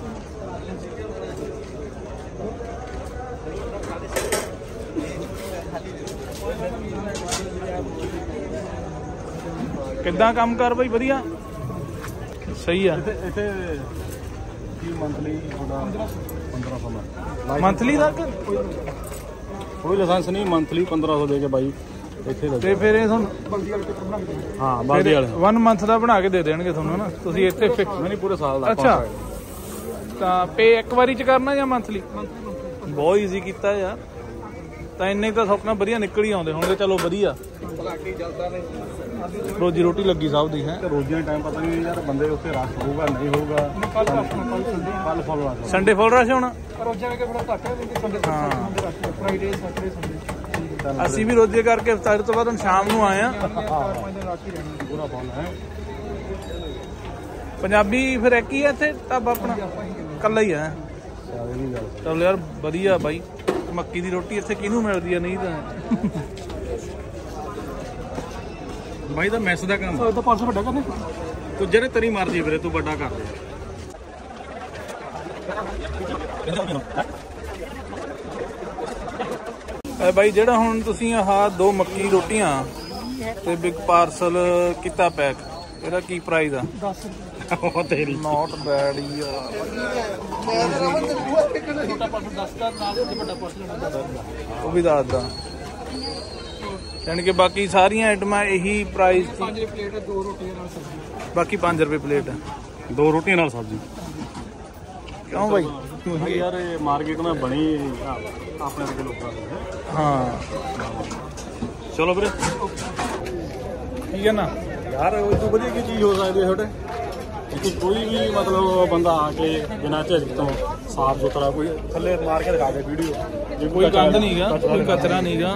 ਕਿੱਦਾਂ ਕੰਮ ਕਰ ਬਈ? ਵਧੀਆ ਸਹੀ ਆ। ਇੱਥੇ ਕੀ ਮੰਥਲੀ ਤੁਹਾਡਾ 1500 ਮੰਥਲੀ ਦਾ ਕੋਈ ਲਾਇਸੈਂਸ ਨਹੀਂ, ਮੰਥਲੀ 1500 ਦੇ ਕੇ ਬਾਈ ਇੱਥੇ ਤੇ ਫਿਰ ਇਹ ਤੁਹਾਨੂੰ ਹਾਂ ਬਾਦੀ ਵਾਲੇ 1 ਮੰਥ ਦਾ ਬਣਾ ਕੇ ਦੇ ਦੇਣਗੇ ਤੁਹਾਨੂੰ ਨਾ। ਤੁਸੀਂ ਇੱਥੇ ਨਹੀਂ ਪੂਰੇ ਸਾਲ ਦਾ। ਅੱਛਾ ਤਾਂ ਪੇ ਇੱਕ ਵਾਰੀ ਚ ਕਰਨਾ ਜਾਂ ਮੰਥਲੀ? ਬਹੁਤ ਈਜ਼ੀ ਕੀਤਾ ਯਾਰ। ਤਾਂ ਇੰਨੇ ਤਾਂ ਸੁਪਨਾ ਵਧੀਆ ਨਿਕਲ ਹੀ ਆਉਂਦੇ ਹੋਣਗੇ। ਚਲੋ ਵਧੀਆ, ਰੋਜੀ ਰੋਟੀ ਲੱਗੀ ਸਭ ਦੀ ਹੈ। ਰੋਜ਼ੀਆਂ ਟਾਈਮ ਪਤਾ ਨਹੀਂ ਯਾਰ, ਬੰਦੇ ਉੱਥੇ ਰਸ਼ ਹੋਊਗਾ ਨਹੀਂ ਹੋਊਗਾ। ਕੱਲ full rush, Sunday full rush ਹੋਣਾ। ਅਸੀਂ ਵੀ ਰੋਜ਼ੇ ਕਰਕੇ ਇਫਤਾਰੀ ਤੋਂ ਬਾਅਦ ਹੁਣ ਸ਼ਾਮ ਨੂੰ ਆਏ ਆ। ਪੂਰਾ ਫੁੱਲ ਹੈ ਪੰਜਾਬੀ ਫਿਰ ਇੱਕ ਹੀ ਹੈ ਇੱਥੇ ਢਾਬਾ ਆਪਣਾ? ਇਕੱਲਾ ਹੀ ਹੈ। ਚਲ ਯਾਰ ਵਧੀਆ ਬਾਈ। ਮੱਕੀ ਦੀ ਰੋਟੀ ਇੱਥੇ ਕਿਹਨੂੰ ਮਿਲਦੀ ਆ? ਨਹੀਂ ਤਾਂ ਬਾਈ ਦਾ ਮੈਸ ਦਾ ਕੰਮ ਤਾਂ 500 ਵੱਡਾ ਕਰਨੇ ਤੂੰ ਜਿਹੜੇ ਤੇਰੀ ਮਰਜ਼ੀ ਵੀਰੇ, ਤੂੰ ਵੱਡਾ ਕਰ ਦੇ। ਬਾਈ ਜਿਹੜਾ ਹੁਣ ਤੁਸੀਂ ਆਹ 2 ਮੱਕੀ ਰੋਟੀਆਂ ਤੇ ਬਿਗ ਪਾਰਸਲ ਕੀਤਾ ਪੈਕ, ਇਹਦਾ ਕੀ ਪ੍ਰਾਈਸ ਆ? 10 ਉਹ ਤੇਰੀ ਨਾਟ ਬੈਡ ਯਾਰ। ਉਹ ਵੀ ਦੱਸਦਾ। ਯਾਨੀ ਕਿ ਬਾਕੀ ਸਾਰੀਆਂ ਆਈਟਮਾਂ ਇਹੀ ਪ੍ਰਾਈਸ ਸੀ। 5 ਪਲੇਟ 2 ਰੋਟੀਆਂ ਨਾਲ ਸਬਜ਼ੀ, ਬਾਕੀ 5 ਰੁਪਏ ਪਲੇਟ। 2 ਰੋਟੀਆਂ ਨਾਲ ਸਬਜ਼ੀ। ਕਿਉਂ ਬਾਈ? ਯਾਰ ਇਹ ਮਾਰਕੀਟ ਨਾਲ ਬਣੀ ਆਪਣੇ ਵਰਗੇ ਲੋਕਾਂ ਦੀ। ਹਾਂ ਚਲੋ ਵੀਰੇ ਠੀਕ ਹੈ ਨਾ ਯਾਰ। ਉਹ ਤੋਂ ਵਧੀਆ ਕੀ ਚੀਜ਼ ਹੋ ਸਕਦੀ ਹੈ ਤੁਹਾਡੇ? ਕੋਈ ਵੀ ਮਤਲਬ ਬੰਦਾ ਆ ਕੇ ਬਿਨਾਂ ਝਿਜਕ ਤੋਂ ਸਾਫ ਸੁਥਰਾ ਕੋਈ ਥੱਲੇ ਮਾਰ ਕੇ ਦਿਖਾ ਦੇ ਵੀਡੀਓ। ਕੋਈ ਗੰਦ ਨਹੀਂਗਾ, ਕੋਈ ਕਚਰਾ ਨਹੀਂਗਾ।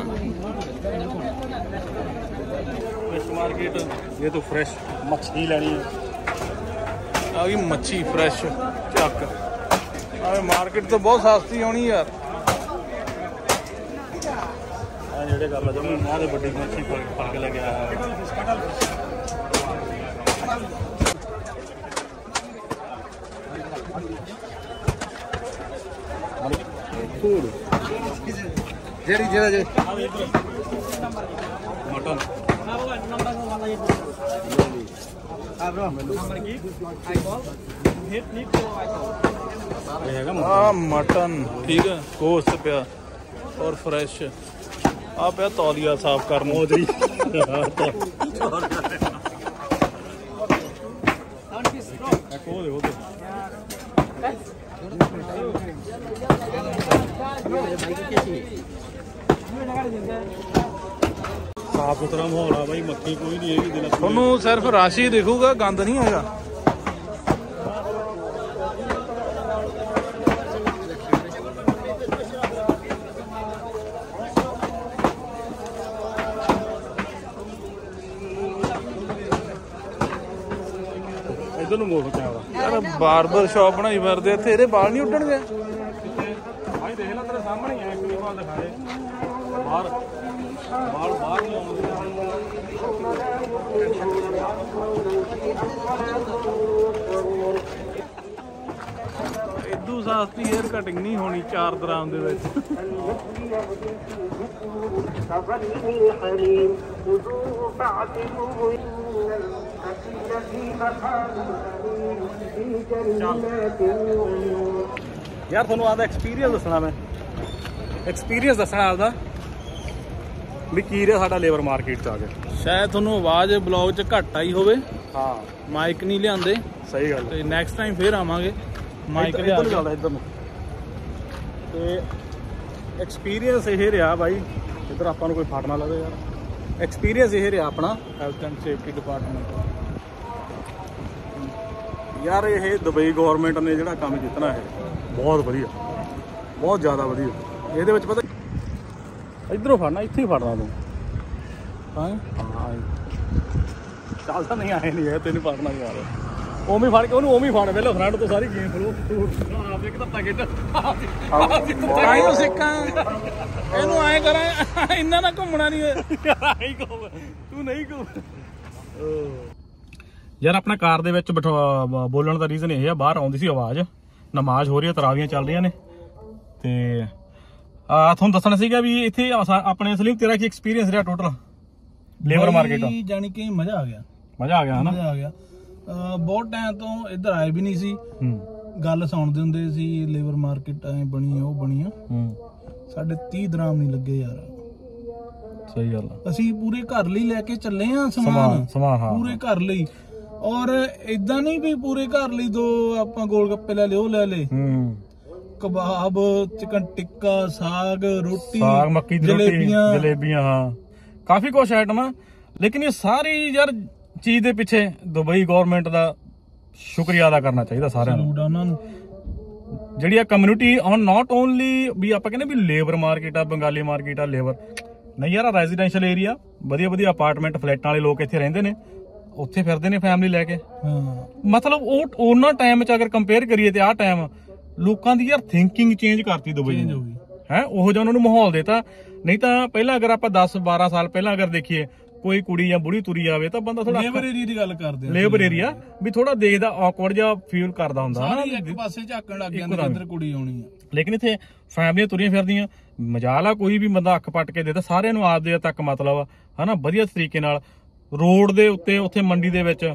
मार्केट ये तो फ्रेश मछली लेनी है। आ गई मच्छी फ्रेश चक। मार्केट तो बहुत सस्ती होनी यार। ਜਿਹੜੇ ਕਰ ਲਾ ਜਮੀ ਮਾਂ ਦੇ ਵੱਡੀ ਮੱਛੀ ਫੜ ਕੇ ਲੈ ਕੇ ਆਇਆ। ਫੂਡ ਜਿਹੜੀ ਮਟਨ मटन ठीक है, गोश्त पिया और फ्रेश आ पिया तौलिया साफ करना। साफ सुथरा माहौल है भाई, मक्खी कोई नहीं है। थोनू सिर्फ रश ही दिखूगा, गंद नहीं होगा। इधर मोड़ कैमरा यार बार्बर शॉप बनाई फिरदे इत्थे, ਇਹਦੇ ਵਾਲ नहीं उड्डणगे। भाई देख ला तेरे सामने ही है, एक बाल दिखाए बाहर बाल बाहर नहीं आउंदे। इदू ਸਸਤੀ ਹੇਅਰ ਕਟਿੰਗ ਨਹੀਂ ਹੋਣੀ 4 ਦਰਾਮ ਦੇ ਵਿੱਚ। ਯਾਰ ਤੁਹਾਨੂੰ ਆਪਦਾ ਐਕਸਪੀਰੀਅੰਸ ਦੱਸਣਾ, ਮੈਂ ਐਕਸਪੀਰੀਅੰਸ ਦੱਸਣਾ ਆਪਦਾ ਵੀ ਕੀ ਰਿਹਾ ਸਾਡਾ ਲੇਬਰ ਮਾਰਕੀਟ 'ਚ ਆ ਕੇ। ਸ਼ਾਇਦ ਤੁਹਾਨੂੰ ਆਵਾਜ਼ ਬਲੌਗ 'ਚ ਘੱਟ ਆਈ ਹੋਵੇ, ਹਾਂ ਮਾਈਕ ਨਹੀਂ ਲਿਆਂਦੇ। ਸਹੀ ਗੱਲ। ਤੇ ਨੈਕਸਟ ਟਾਈਮ ਫੇਰ ਆਵਾਂਗੇ ਮਾਈਕ ਲਿਆ ਕੇ। ਇੱਧਰ ਨੂੰ ਤੇ ਐਕਸਪੀਰੀਅੰਸ ਇਹ ਰਿਹਾ ਬਾਈ, ਇੱਧਰ ਆਪਾਂ ਨੂੰ ਕੋਈ ਫਟ ਨਾ ਲੱਗੇ ਯਾਰ। ਐਕਸਪੀਰੀਅੰਸ ਇਹ ਰਿਹਾ ਆਪਣਾ ਹੈਲਥ ਐਂਡ ਸੇਫਟੀ ਡਿਪਾਰਟਮੈਂਟ। ਯਾਰ ਇਹ ਦੁਬਈ ਗਵਰਨਮੈਂਟ ਨੇ ਜਿਹੜਾ ਕੰਮ ਕੀਤਾ ਨਾ, ਇਹ ਬਹੁਤ ਵਧੀਆ, ਬਹੁਤ ਜ਼ਿਆਦਾ ਵਧੀਆ। ਇਹਦੇ ਵਿੱਚ ਪਤਾ ਇੱਧਰੋਂ ਫੜਨਾ, ਇੱਥੇ ਹੀ ਫੜਨਾ ਤੂੰ। ਹਾਂ ਚੱਲਦਾ ਨਹੀਂ, ਆਏ ਨਹੀਂ ਹੈ ਤੈਨੂੰ ਫੜਨਾ ਨਹੀਂ ਆ ਰਿਹਾ। ਉਵੇਂ ਫੜ ਕੇ ਉਹਨੂੰ ਉਵੇਂ ਫੜ, ਪਹਿਲਾਂ ਫਰੰਟ ਤੋਂ ਸਾਰੀ ਗੇਮ ਫਲੋ ਆਪ ਇੱਕ ਧੱਤਾ ਖੇਡ ਆਈ ਸਿੱਕਾਂ ਇਹਨੂੰ ਐਂ ਕਰਾਂ, ਇੰਨਾ ਨਾ ਘੁੰਮਣਾ ਨਹੀਂ ਆਈ ਘੁੰਮ, ਤੂੰ ਨਹੀਂ ਘੁੰਮ। ਯਾਰ ਆਪਣਾ ਕਾਰ ਦੇ ਵਿੱਚ ਬੋਲਣ ਦਾ ਰੀਜ਼ਨ ਇਹ ਆ, ਬਾਹਰ ਆਉਂਦੀ ਸੀ ਆਵਾਜ਼, ਨਮਾਜ਼ ਹੋ ਰਹੀ ਹੈ, ਤਰਾਵੀਆਂ ਚੱਲ ਰਹੀਆਂ ਨੇ। ਤੇ ਤੁਹਾਨੂੰ ਦੱਸਣਾ ਸੀਗਾ ਵੀ ਇੱਥੇ ਆਪਣੇ ਸਲੀਮ ਤੇਰਾ ਕੀ ਐਕਸਪੀਰੀਅੰਸ ਰਿਹਾ ਟੋਟਲ ਲੇਬਰ ਮਾਰਕੀਟ ਦਾ? ਜਾਨੀ ਕਿ ਮਜ਼ਾ ਆ ਗਿਆ, ਮਜ਼ਾ ਆ ਗਿਆ ਹਨਾ। ਮਜ਼ਾ ਆ ਗਿਆ। ਬਹੁਤ ਟਾਈਮ ਤੋਂ ਇੱਧਰ ਆਏ ਵੀ ਨਹੀਂ ਸੀ, ਗੱਲ ਸੁਣਦੇ ਹੁੰਦੇ ਸੀ ਲੇਬਰ ਮਾਰਕੀਟ ਐ ਬਣੀ ਉਹ ਬਣੀ ਆ। ਸਾਡੇ 30 ਦਰਾਮ ਨਹੀਂ ਲੱਗੇ ਯਾਰ। ਸਹੀ ਗੱਲ ਆ। ਅਸੀਂ ਪੂਰੇ ਘਰ ਲਈ ਲੈ ਕੇ ਚੱਲੇ ਆ ਸਮਾਨ, ਹਾਂ ਪੂਰੇ ਘਰ ਲਈ। ਔਰ ਇਦਾਂ ਨਹੀਂ ਵੀ ਪੂਰੇ ਘਰ ਲਈ 2 ਆਪਾਂ ਗੋਲ ਗੱਪੇ ਲੈ ਲਏ, ਉਹ ਲੈ ਲਏ, ਕਬਾਬ, ਚਿਕਨ ਟਿੱਕਾ, ਸਾਗ, ਰੋਟੀ, ਸਾਗ ਮੱਕੀ ਦੀ ਰੋਟੀ, ਜਲੇਬੀਆਂ, ਹਾਂ ਕਾਫੀ ਕੁਛ ਆਈਟਮ ਆ। ਲੇਕਿਨ ਇਹ ਸਾਰੀ ਯਾਰ ਚੀਜ਼ ਦੇ ਪਿੱਛੇ ਦੁਬਈ ਗਵਰਨਮੈਂਟ ਦਾ ਸ਼ੁਕਰੀਆ ਅਦਾ ਕਰਨਾ ਚਾਹੀਦਾ ਸਾਰਿਆਂ ਨੂੰ, ਉਹਨਾਂ ਨੂੰ। ਜਿਹੜੀ ਆ ਕਮਿਊਨਿਟੀ ਔਨ ਨਾਟ ਓਨਲੀ ਵੀ ਆਪਾਂ ਕਹਿੰਦੇ ਵੀ ਲੇਬਰ ਮਾਰਕੀਟ ਆ, ਬੰਗਾਲੀ ਮਾਰਕੀਟ ਆ, ਲੇਬਰ ਨਹੀਂ ਯਾਰ, ਰੈਜ਼ੀਡੈਂਸ਼ੀਅਲ ਏਰੀਆ, ਵਧੀਆ ਵਧੀਆ ਅਪਾਰਟਮੈਂਟ ਫਲੈਟਾਂ ਵਾਲੇ ਲੋਕ ਇੱਥੇ ਰਹਿੰਦੇ ਨੇ, ਉੱਥੇ ਫਿਰਦੇ ਨੇ ਫੈਮਿਲੀ ਲੈ ਕੇ। ਮਤਲਬ ਉਹ ਉਹਨਾਂ ਟਾਈਮ 'ਚ ਅਗਰ ਕੰਪੇਅਰ ਕਰੀਏ ਤੇ ਆਹ ਟਾਈਮ ਲੋਕਾਂ ਦੀ ਯਾਰ ਥਿੰਕਿੰਗ ਚੇਂਜ ਕਰਤੀ ਦੁਬਈ ਨੇ ਹੈ, ਉਹੋ ਜਿਹਾ ਉਹਨਾਂ ਨੂੰ ਮਾਹੌਲ ਦੇਤਾ। ਨਹੀਂ ਤਾਂ ਪਹਿਲਾਂ ਅਗਰ ਆਪਾਂ 10-12 ਸਾਲ ਪਹਿਲਾਂ ਅਗਰ ਦੇਖੀਏ, ਕੋਈ ਕੁੜੀ ਜਾਂ ਬੁੜੀ ਤੁਰੀ ਆਵੇ ਤਾਂ ਬੰਦਾ ਥੋੜਾ ਲੇਬਰ ਏਰੀਆ ਦੀ ਗੱਲ ਕਰਦੇ ਆ, ਲੇਬਰ ਏਰੀਆ ਵੀ ਥੋੜਾ ਦੇਖਦਾ ਔਕਵਰਡ ਜਿਹਾ ਫੀਲ ਕਰਦਾ ਹੁੰਦਾ ਹਨਾ, ਇੱਕ ਪਾਸੇ ਝਾਕਣ ਲੱਗ ਜਾਂਦੇ ਕਿੱਧਰ ਕੁੜੀ ਆਉਣੀ ਆ। ਲੇਕਿਨ ਇੱਥੇ ਫੈਮਲੀਆਂ ਤੁਰੀਆਂ ਫਿਰਦੀਆਂ, ਮਜਾਲ ਆ ਕੋਈ ਵੀ ਬੰਦਾ ਅੱਖ ਪੱਟ ਕੇ ਦੇਦਾ, ਸਾਰਿਆਂ ਨੂੰ ਆਪਦੇ ਤੱਕ ਮਤਲਬ ਹਨਾ, ਵਧੀਆ ਤਰੀਕੇ ਨਾਲ। ਰੋਡ ਦੇ ਉੱਤੇ ਉੱਥੇ ਮੰਡੀ ਦੇ ਵਿੱਚ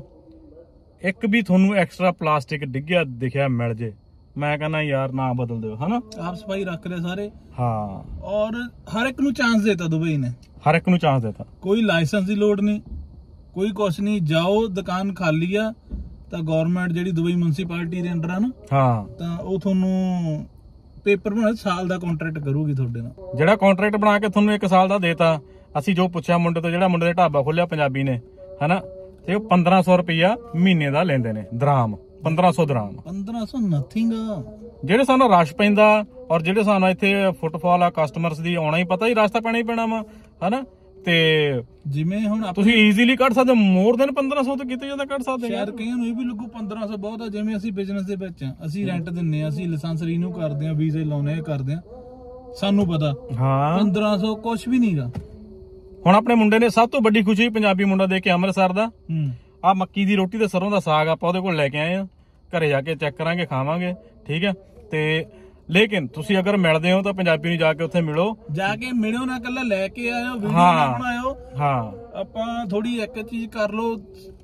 ਇੱਕ ਵੀ ਤੁਹਾਨੂੰ ਐਕਸਟਰਾ ਪਲਾਸਟਿਕ ਡਿੱਗਿਆ ਦਿਖਿਆ ਮਿਲ ਜੇ, ਮੈਂ ਕਹਿੰਦਾ ਯਾਰ ਨਾ ਬਦਲ ਦਿਓ ਹਨਾ। ਆਪ ਸਫਾਈ ਰੱਖ ਰਹੇ ਸਾਰੇ, ਹਾਂ। ਔਰ ਹਰ ਇੱਕ ਨੂੰ ਚਾਂਸ ਦੇਤਾ ਦੁਬਈ ਨੇ, ਹਰ ਇੱਕ ਨੂੰ ਚਾਂਸ ਦੇਤਾ। ਕੋਈ ਲਾਇਸੈਂਸ ਦੀ ਲੋੜ ਨਹੀਂ, ਕੋਈ ਕੁਛ ਨਹੀਂ। ਜਾਓ ਦੁਕਾਨ ਖਾਲੀ ਆ ਤਾਂ ਗਵਰਨਮੈਂਟ ਜਿਹੜੀ ਦੁਬਈ ਮਿਊਨਿਸਪੈਲਿਟੀ ਦੇ ਅੰਡਰ ਆ ਨਾ, ਹਾਂ, ਤਾਂ ਉਹ ਤੁਹਾਨੂੰ ਪੇਪਰ ਬਣਾ ਸਾਲ ਦਾ ਕੰਟਰੈਕਟ ਕਰੂਗੀ ਤੁਹਾਡੇ ਨਾਲ। ਜਿਹੜਾ ਕੰਟਰੈਕਟ ਬਣਾ ਕੇ ਤੁਹਾਨੂੰ 1 ਸਾਲ ਦਾ ਦੇਤਾ। ਅਸੀਂ ਜੋ ਪੁੱਛਿਆ ਮੁੰਡੇ ਤੋਂ, ਜਿਹੜਾ ਮੁੰਡੇ ਦੇ ਢਾਬਾ ਖੋਲਿਆ ਪੰਜਾਬੀ ਨੇ ਹਨਾ, ਤੇ ਉਹ 1500 ਰੁਪਇਆ ਮਹੀਨੇ ਦਾ ਲੈਂਦੇ ਨੇ, ਦਰਾਮ 1500 ਦਰਾਮ। 1500 ਨਥਿੰਗ ਆ। ਜਿਹੜੇ ਸਾਨੂੰ ਰਸ਼ ਪੈਂਦਾ ਔਰ ਜਿਹੜੇ ਸਾਨੂੰ ਇੱਥੇ ਫੁੱਟਫਾਲ ਆ ਕਸਟਮਰਸ ਦੀ, ਆਉਣਾ ਹੀ ਪਤਾ ਹੀ ਰਸਤਾ ਪੈਣਾ ਹੀ ਪੈਣਾ ਵਾ ਹਨਾ। ਤੇ ਜਿਵੇਂ ਹੁਣ ਤੁਸੀਂ ਈਜ਼ੀਲੀ ਕੱਢ ਸਕਦੇ, ਮੋਰ ਦੈਨ 1500 ਤੋਂ ਕਿਤੇ ਜ਼ਿਆਦਾ ਕੱਢ ਸਕਦੇ। ਸ਼ਾਇਦ ਕਈਆਂ ਨੂੰ ਇਹ ਵੀ ਲੱਗੂ 1500 ਬਹੁਤ ਆ। ਜਿਵੇਂ ਅਸੀਂ ਬਿਜ਼ਨਸ ਦੇ ਵਿੱਚ ਆ, ਅਸੀਂ ਰੈਂਟ ਦਿੰਨੇ ਆ, ਅਸੀਂ ਲਾਇਸੈਂਸ ਰੀਨਿਊ ਕਰਦੇ ਆ, ਵੀਜ਼ੇ ਲਾਉਣੇ ਕਰਦੇ ਆ, ਸਾਨੂੰ ਪਤਾ। ਹਾਂ 1500 ਕੁਛ ਵੀ ਨਹੀਂਗਾ। ਹੁਣ ਆਪਣੇ ਮੁੰਡੇ ਨੇ ਸਭ ਤੋਂ ਵੱਡੀ ਖੁਸ਼ੀ ਪੰਜਾਬੀ ਮੁੰਡਾ ਦੇਖ ਕੇ ਅੰਮ੍ਰਿਤਸਰ ਦਾ, ਆ ਮੱਕੀ ਦੀ ਰੋਟੀ ਤੇ ਸਰੋਂ ਦਾ ਸਾਗ ਆਪਾਂ ਉਹਦੇ ਕੋਲ ਲੈ ਕੇ ਆਏ ਆ, ਘਰੇ ਜਾ ਕੇ ਚੈੱਕ ਕਰਾਂਗੇ, ਖਾਵਾਂਗੇ, ਠੀਕ ਹੈ। ਤੇ ਲੇਕਿਨ ਤੁਸੀਂ ਅਗਰ ਮਿਲਦੇ ਹੋ ਤਾਂ ਪੰਜਾਬੀ ਨੂੰ ਜਾ ਕੇ ਉੱਥੇ ਮਿਲੋ, ਜਾ ਕੇ ਮਿਲਿਓ ਨਾ, ਕੱਲਾ ਲੈ ਕੇ ਆਇਓ, ਵੀਡੀਓ ਨਾ ਬਣਾਇਓ। ਹਾਂ, ਆਪਾਂ ਥੋੜੀ ਇੱਕ ਚੀਜ਼ ਕਰ ਲਓ,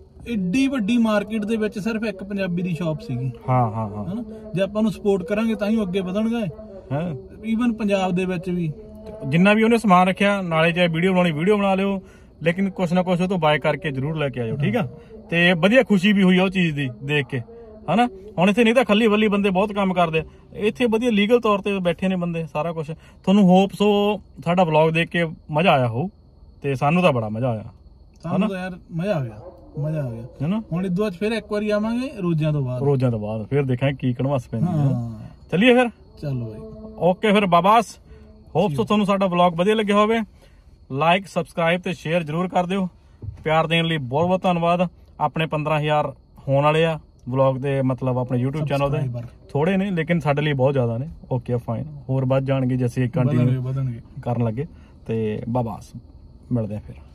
ਏਡੀ ਵੱਡੀ ਮਾਰਕੀਟ ਦੇ ਵਿੱਚ ਸਿਰਫ ਇੱਕ ਪੰਜਾਬੀ ਦੀ ਸ਼ਾਪ ਸੀਗੀ। ਹਾਂ ਹਾਂ ਹਾਂ, ਹਨਾ, ਜੇ ਆਪਾਂ ਨੂੰ ਸਪੋਰਟ ਕਰਾਂਗੇ ਤਾਂ ਹੀ ਅੱਗੇ ਵਧਣਗੇ। ਹਾਂ, ਈਵਨ ਪੰਜਾਬ ਦੇ ਵਿੱਚ ਵੀ ਜਿੰਨਾ ਵੀ ਉਹਨੇ ਸਮਾਨ ਰੱਖਿਆ, ਨਾਲੇ ਚਾਹੇ ਵੀਡੀਓ ਬਣਾਉਣੀ ਵੀਡੀਓ ਬਣਾ ਲਿਓ, ਲੇਕਿਨ ਕੁਛ ਨਾ ਕੁਛ ਉਹ ਤੋਂ ਬਾਏ ਕਰਕੇ ਜ਼ਰੂਰ ਲੈ ਕੇ ਆਇਓ, ਠੀਕ ਆ। ਤੇ ਵਧੀਆ ਖੁਸ਼ੀ ਵੀ ਹੋਈ ਉਹ ਚੀਜ਼ ਦੀ ਦੇਖ ਕੇ ਹਨਾ। ਹੁਣ ਇੱਥੇ ਨਹੀਂ ਤਾਂ ਖੱਲੀ ਵੱਲੀ ਬੰਦੇ ਬਹੁਤ ਕੰਮ ਕਰਦੇ, ਇੱਥੇ ਵਧੀਆ ਲੀਗਲ ਤੌਰ ਤੇ ਬੈਠੇ ਨੇ ਬੰਦੇ, ਸਾਰਾ ਕੁਝ। ਤੁਹਾਨੂੰ ਹੋਪ ਸੋ ਸਾਡਾ ਵਲੌਗ ਦੇਖ ਕੇ ਮਜ਼ਾ ਆਇਆ ਹੋਊ, ਤੇ ਸਾਨੂੰ ਤਾਂ ਬੜਾ ਮਜ਼ਾ ਆਇਆ। ਸਾਨੂੰ ਤਾਂ ਯਾਰ ਮਜ਼ਾ ਆ ਗਿਆ, ਮਜ਼ਾ ਆ ਗਿਆ ਹਨਾ। ਹੁਣ ਇਦੋਂ ਬਾਅਦ ਫਿਰ ਇੱਕ ਵਾਰੀ ਆਵਾਂਗੇ ਰੋਜ਼ਾਂ ਤੋਂ ਬਾਅਦ, ਫਿਰ ਦੇਖਾਂਗੇ ਕੀ ਕਣਵਾਸ ਪੈਂਦੀ ਹੈ। ਚੱਲੀਏ ਫਿਰ, ਚਲੋ ਬਾਈ, ਓਕੇ ਫਿਰ ਬਾਬਾਸ। ਹੋਪ ਸੋ ਤੁਹਾਨੂੰ ਸਾਡਾ ਵਲੌਗ ਵਧੀਆ ਲੱਗਿਆ ਹੋਵੇ। ਲਾਈਕ, ਸਬਸਕ੍ਰਾਈਬ ਤੇ ਸ਼ੇਅਰ ਜ਼ਰੂਰ ਕਰ ਦਿਓ। ਪਿਆਰ ਦੇਣ ਲਈ ਬਹੁਤ ਬਹੁਤ ਧੰਨਵਾਦ। ਆਪਣੇ 15000 ਹੋਣ ਵਾਲੇ ਆ ਵਲੌਗ ਦੇ, ਮਤਲਬ ਆਪਣੇ YouTube ਚੈਨਲ ਦੇ ਥੋੜੇ ਨੇ, ਲੇਕਿਨ ਸਾਡੇ ਲਈ ਬਹੁਤ ਜ਼ਿਆਦਾ ਨੇ। ਓਕੇ ਫਾਈਨ, ਹੋਰ ਵੱਧ ਜਾਣਗੇ ਜੇ ਅਸੀਂ ਕੰਟੀਨਿਊ ਕਰਨ ਲੱਗੇ। ਤੇ ਬਾਬਾਸ, ਮਿਲਦੇ ਆ ਫਿਰ।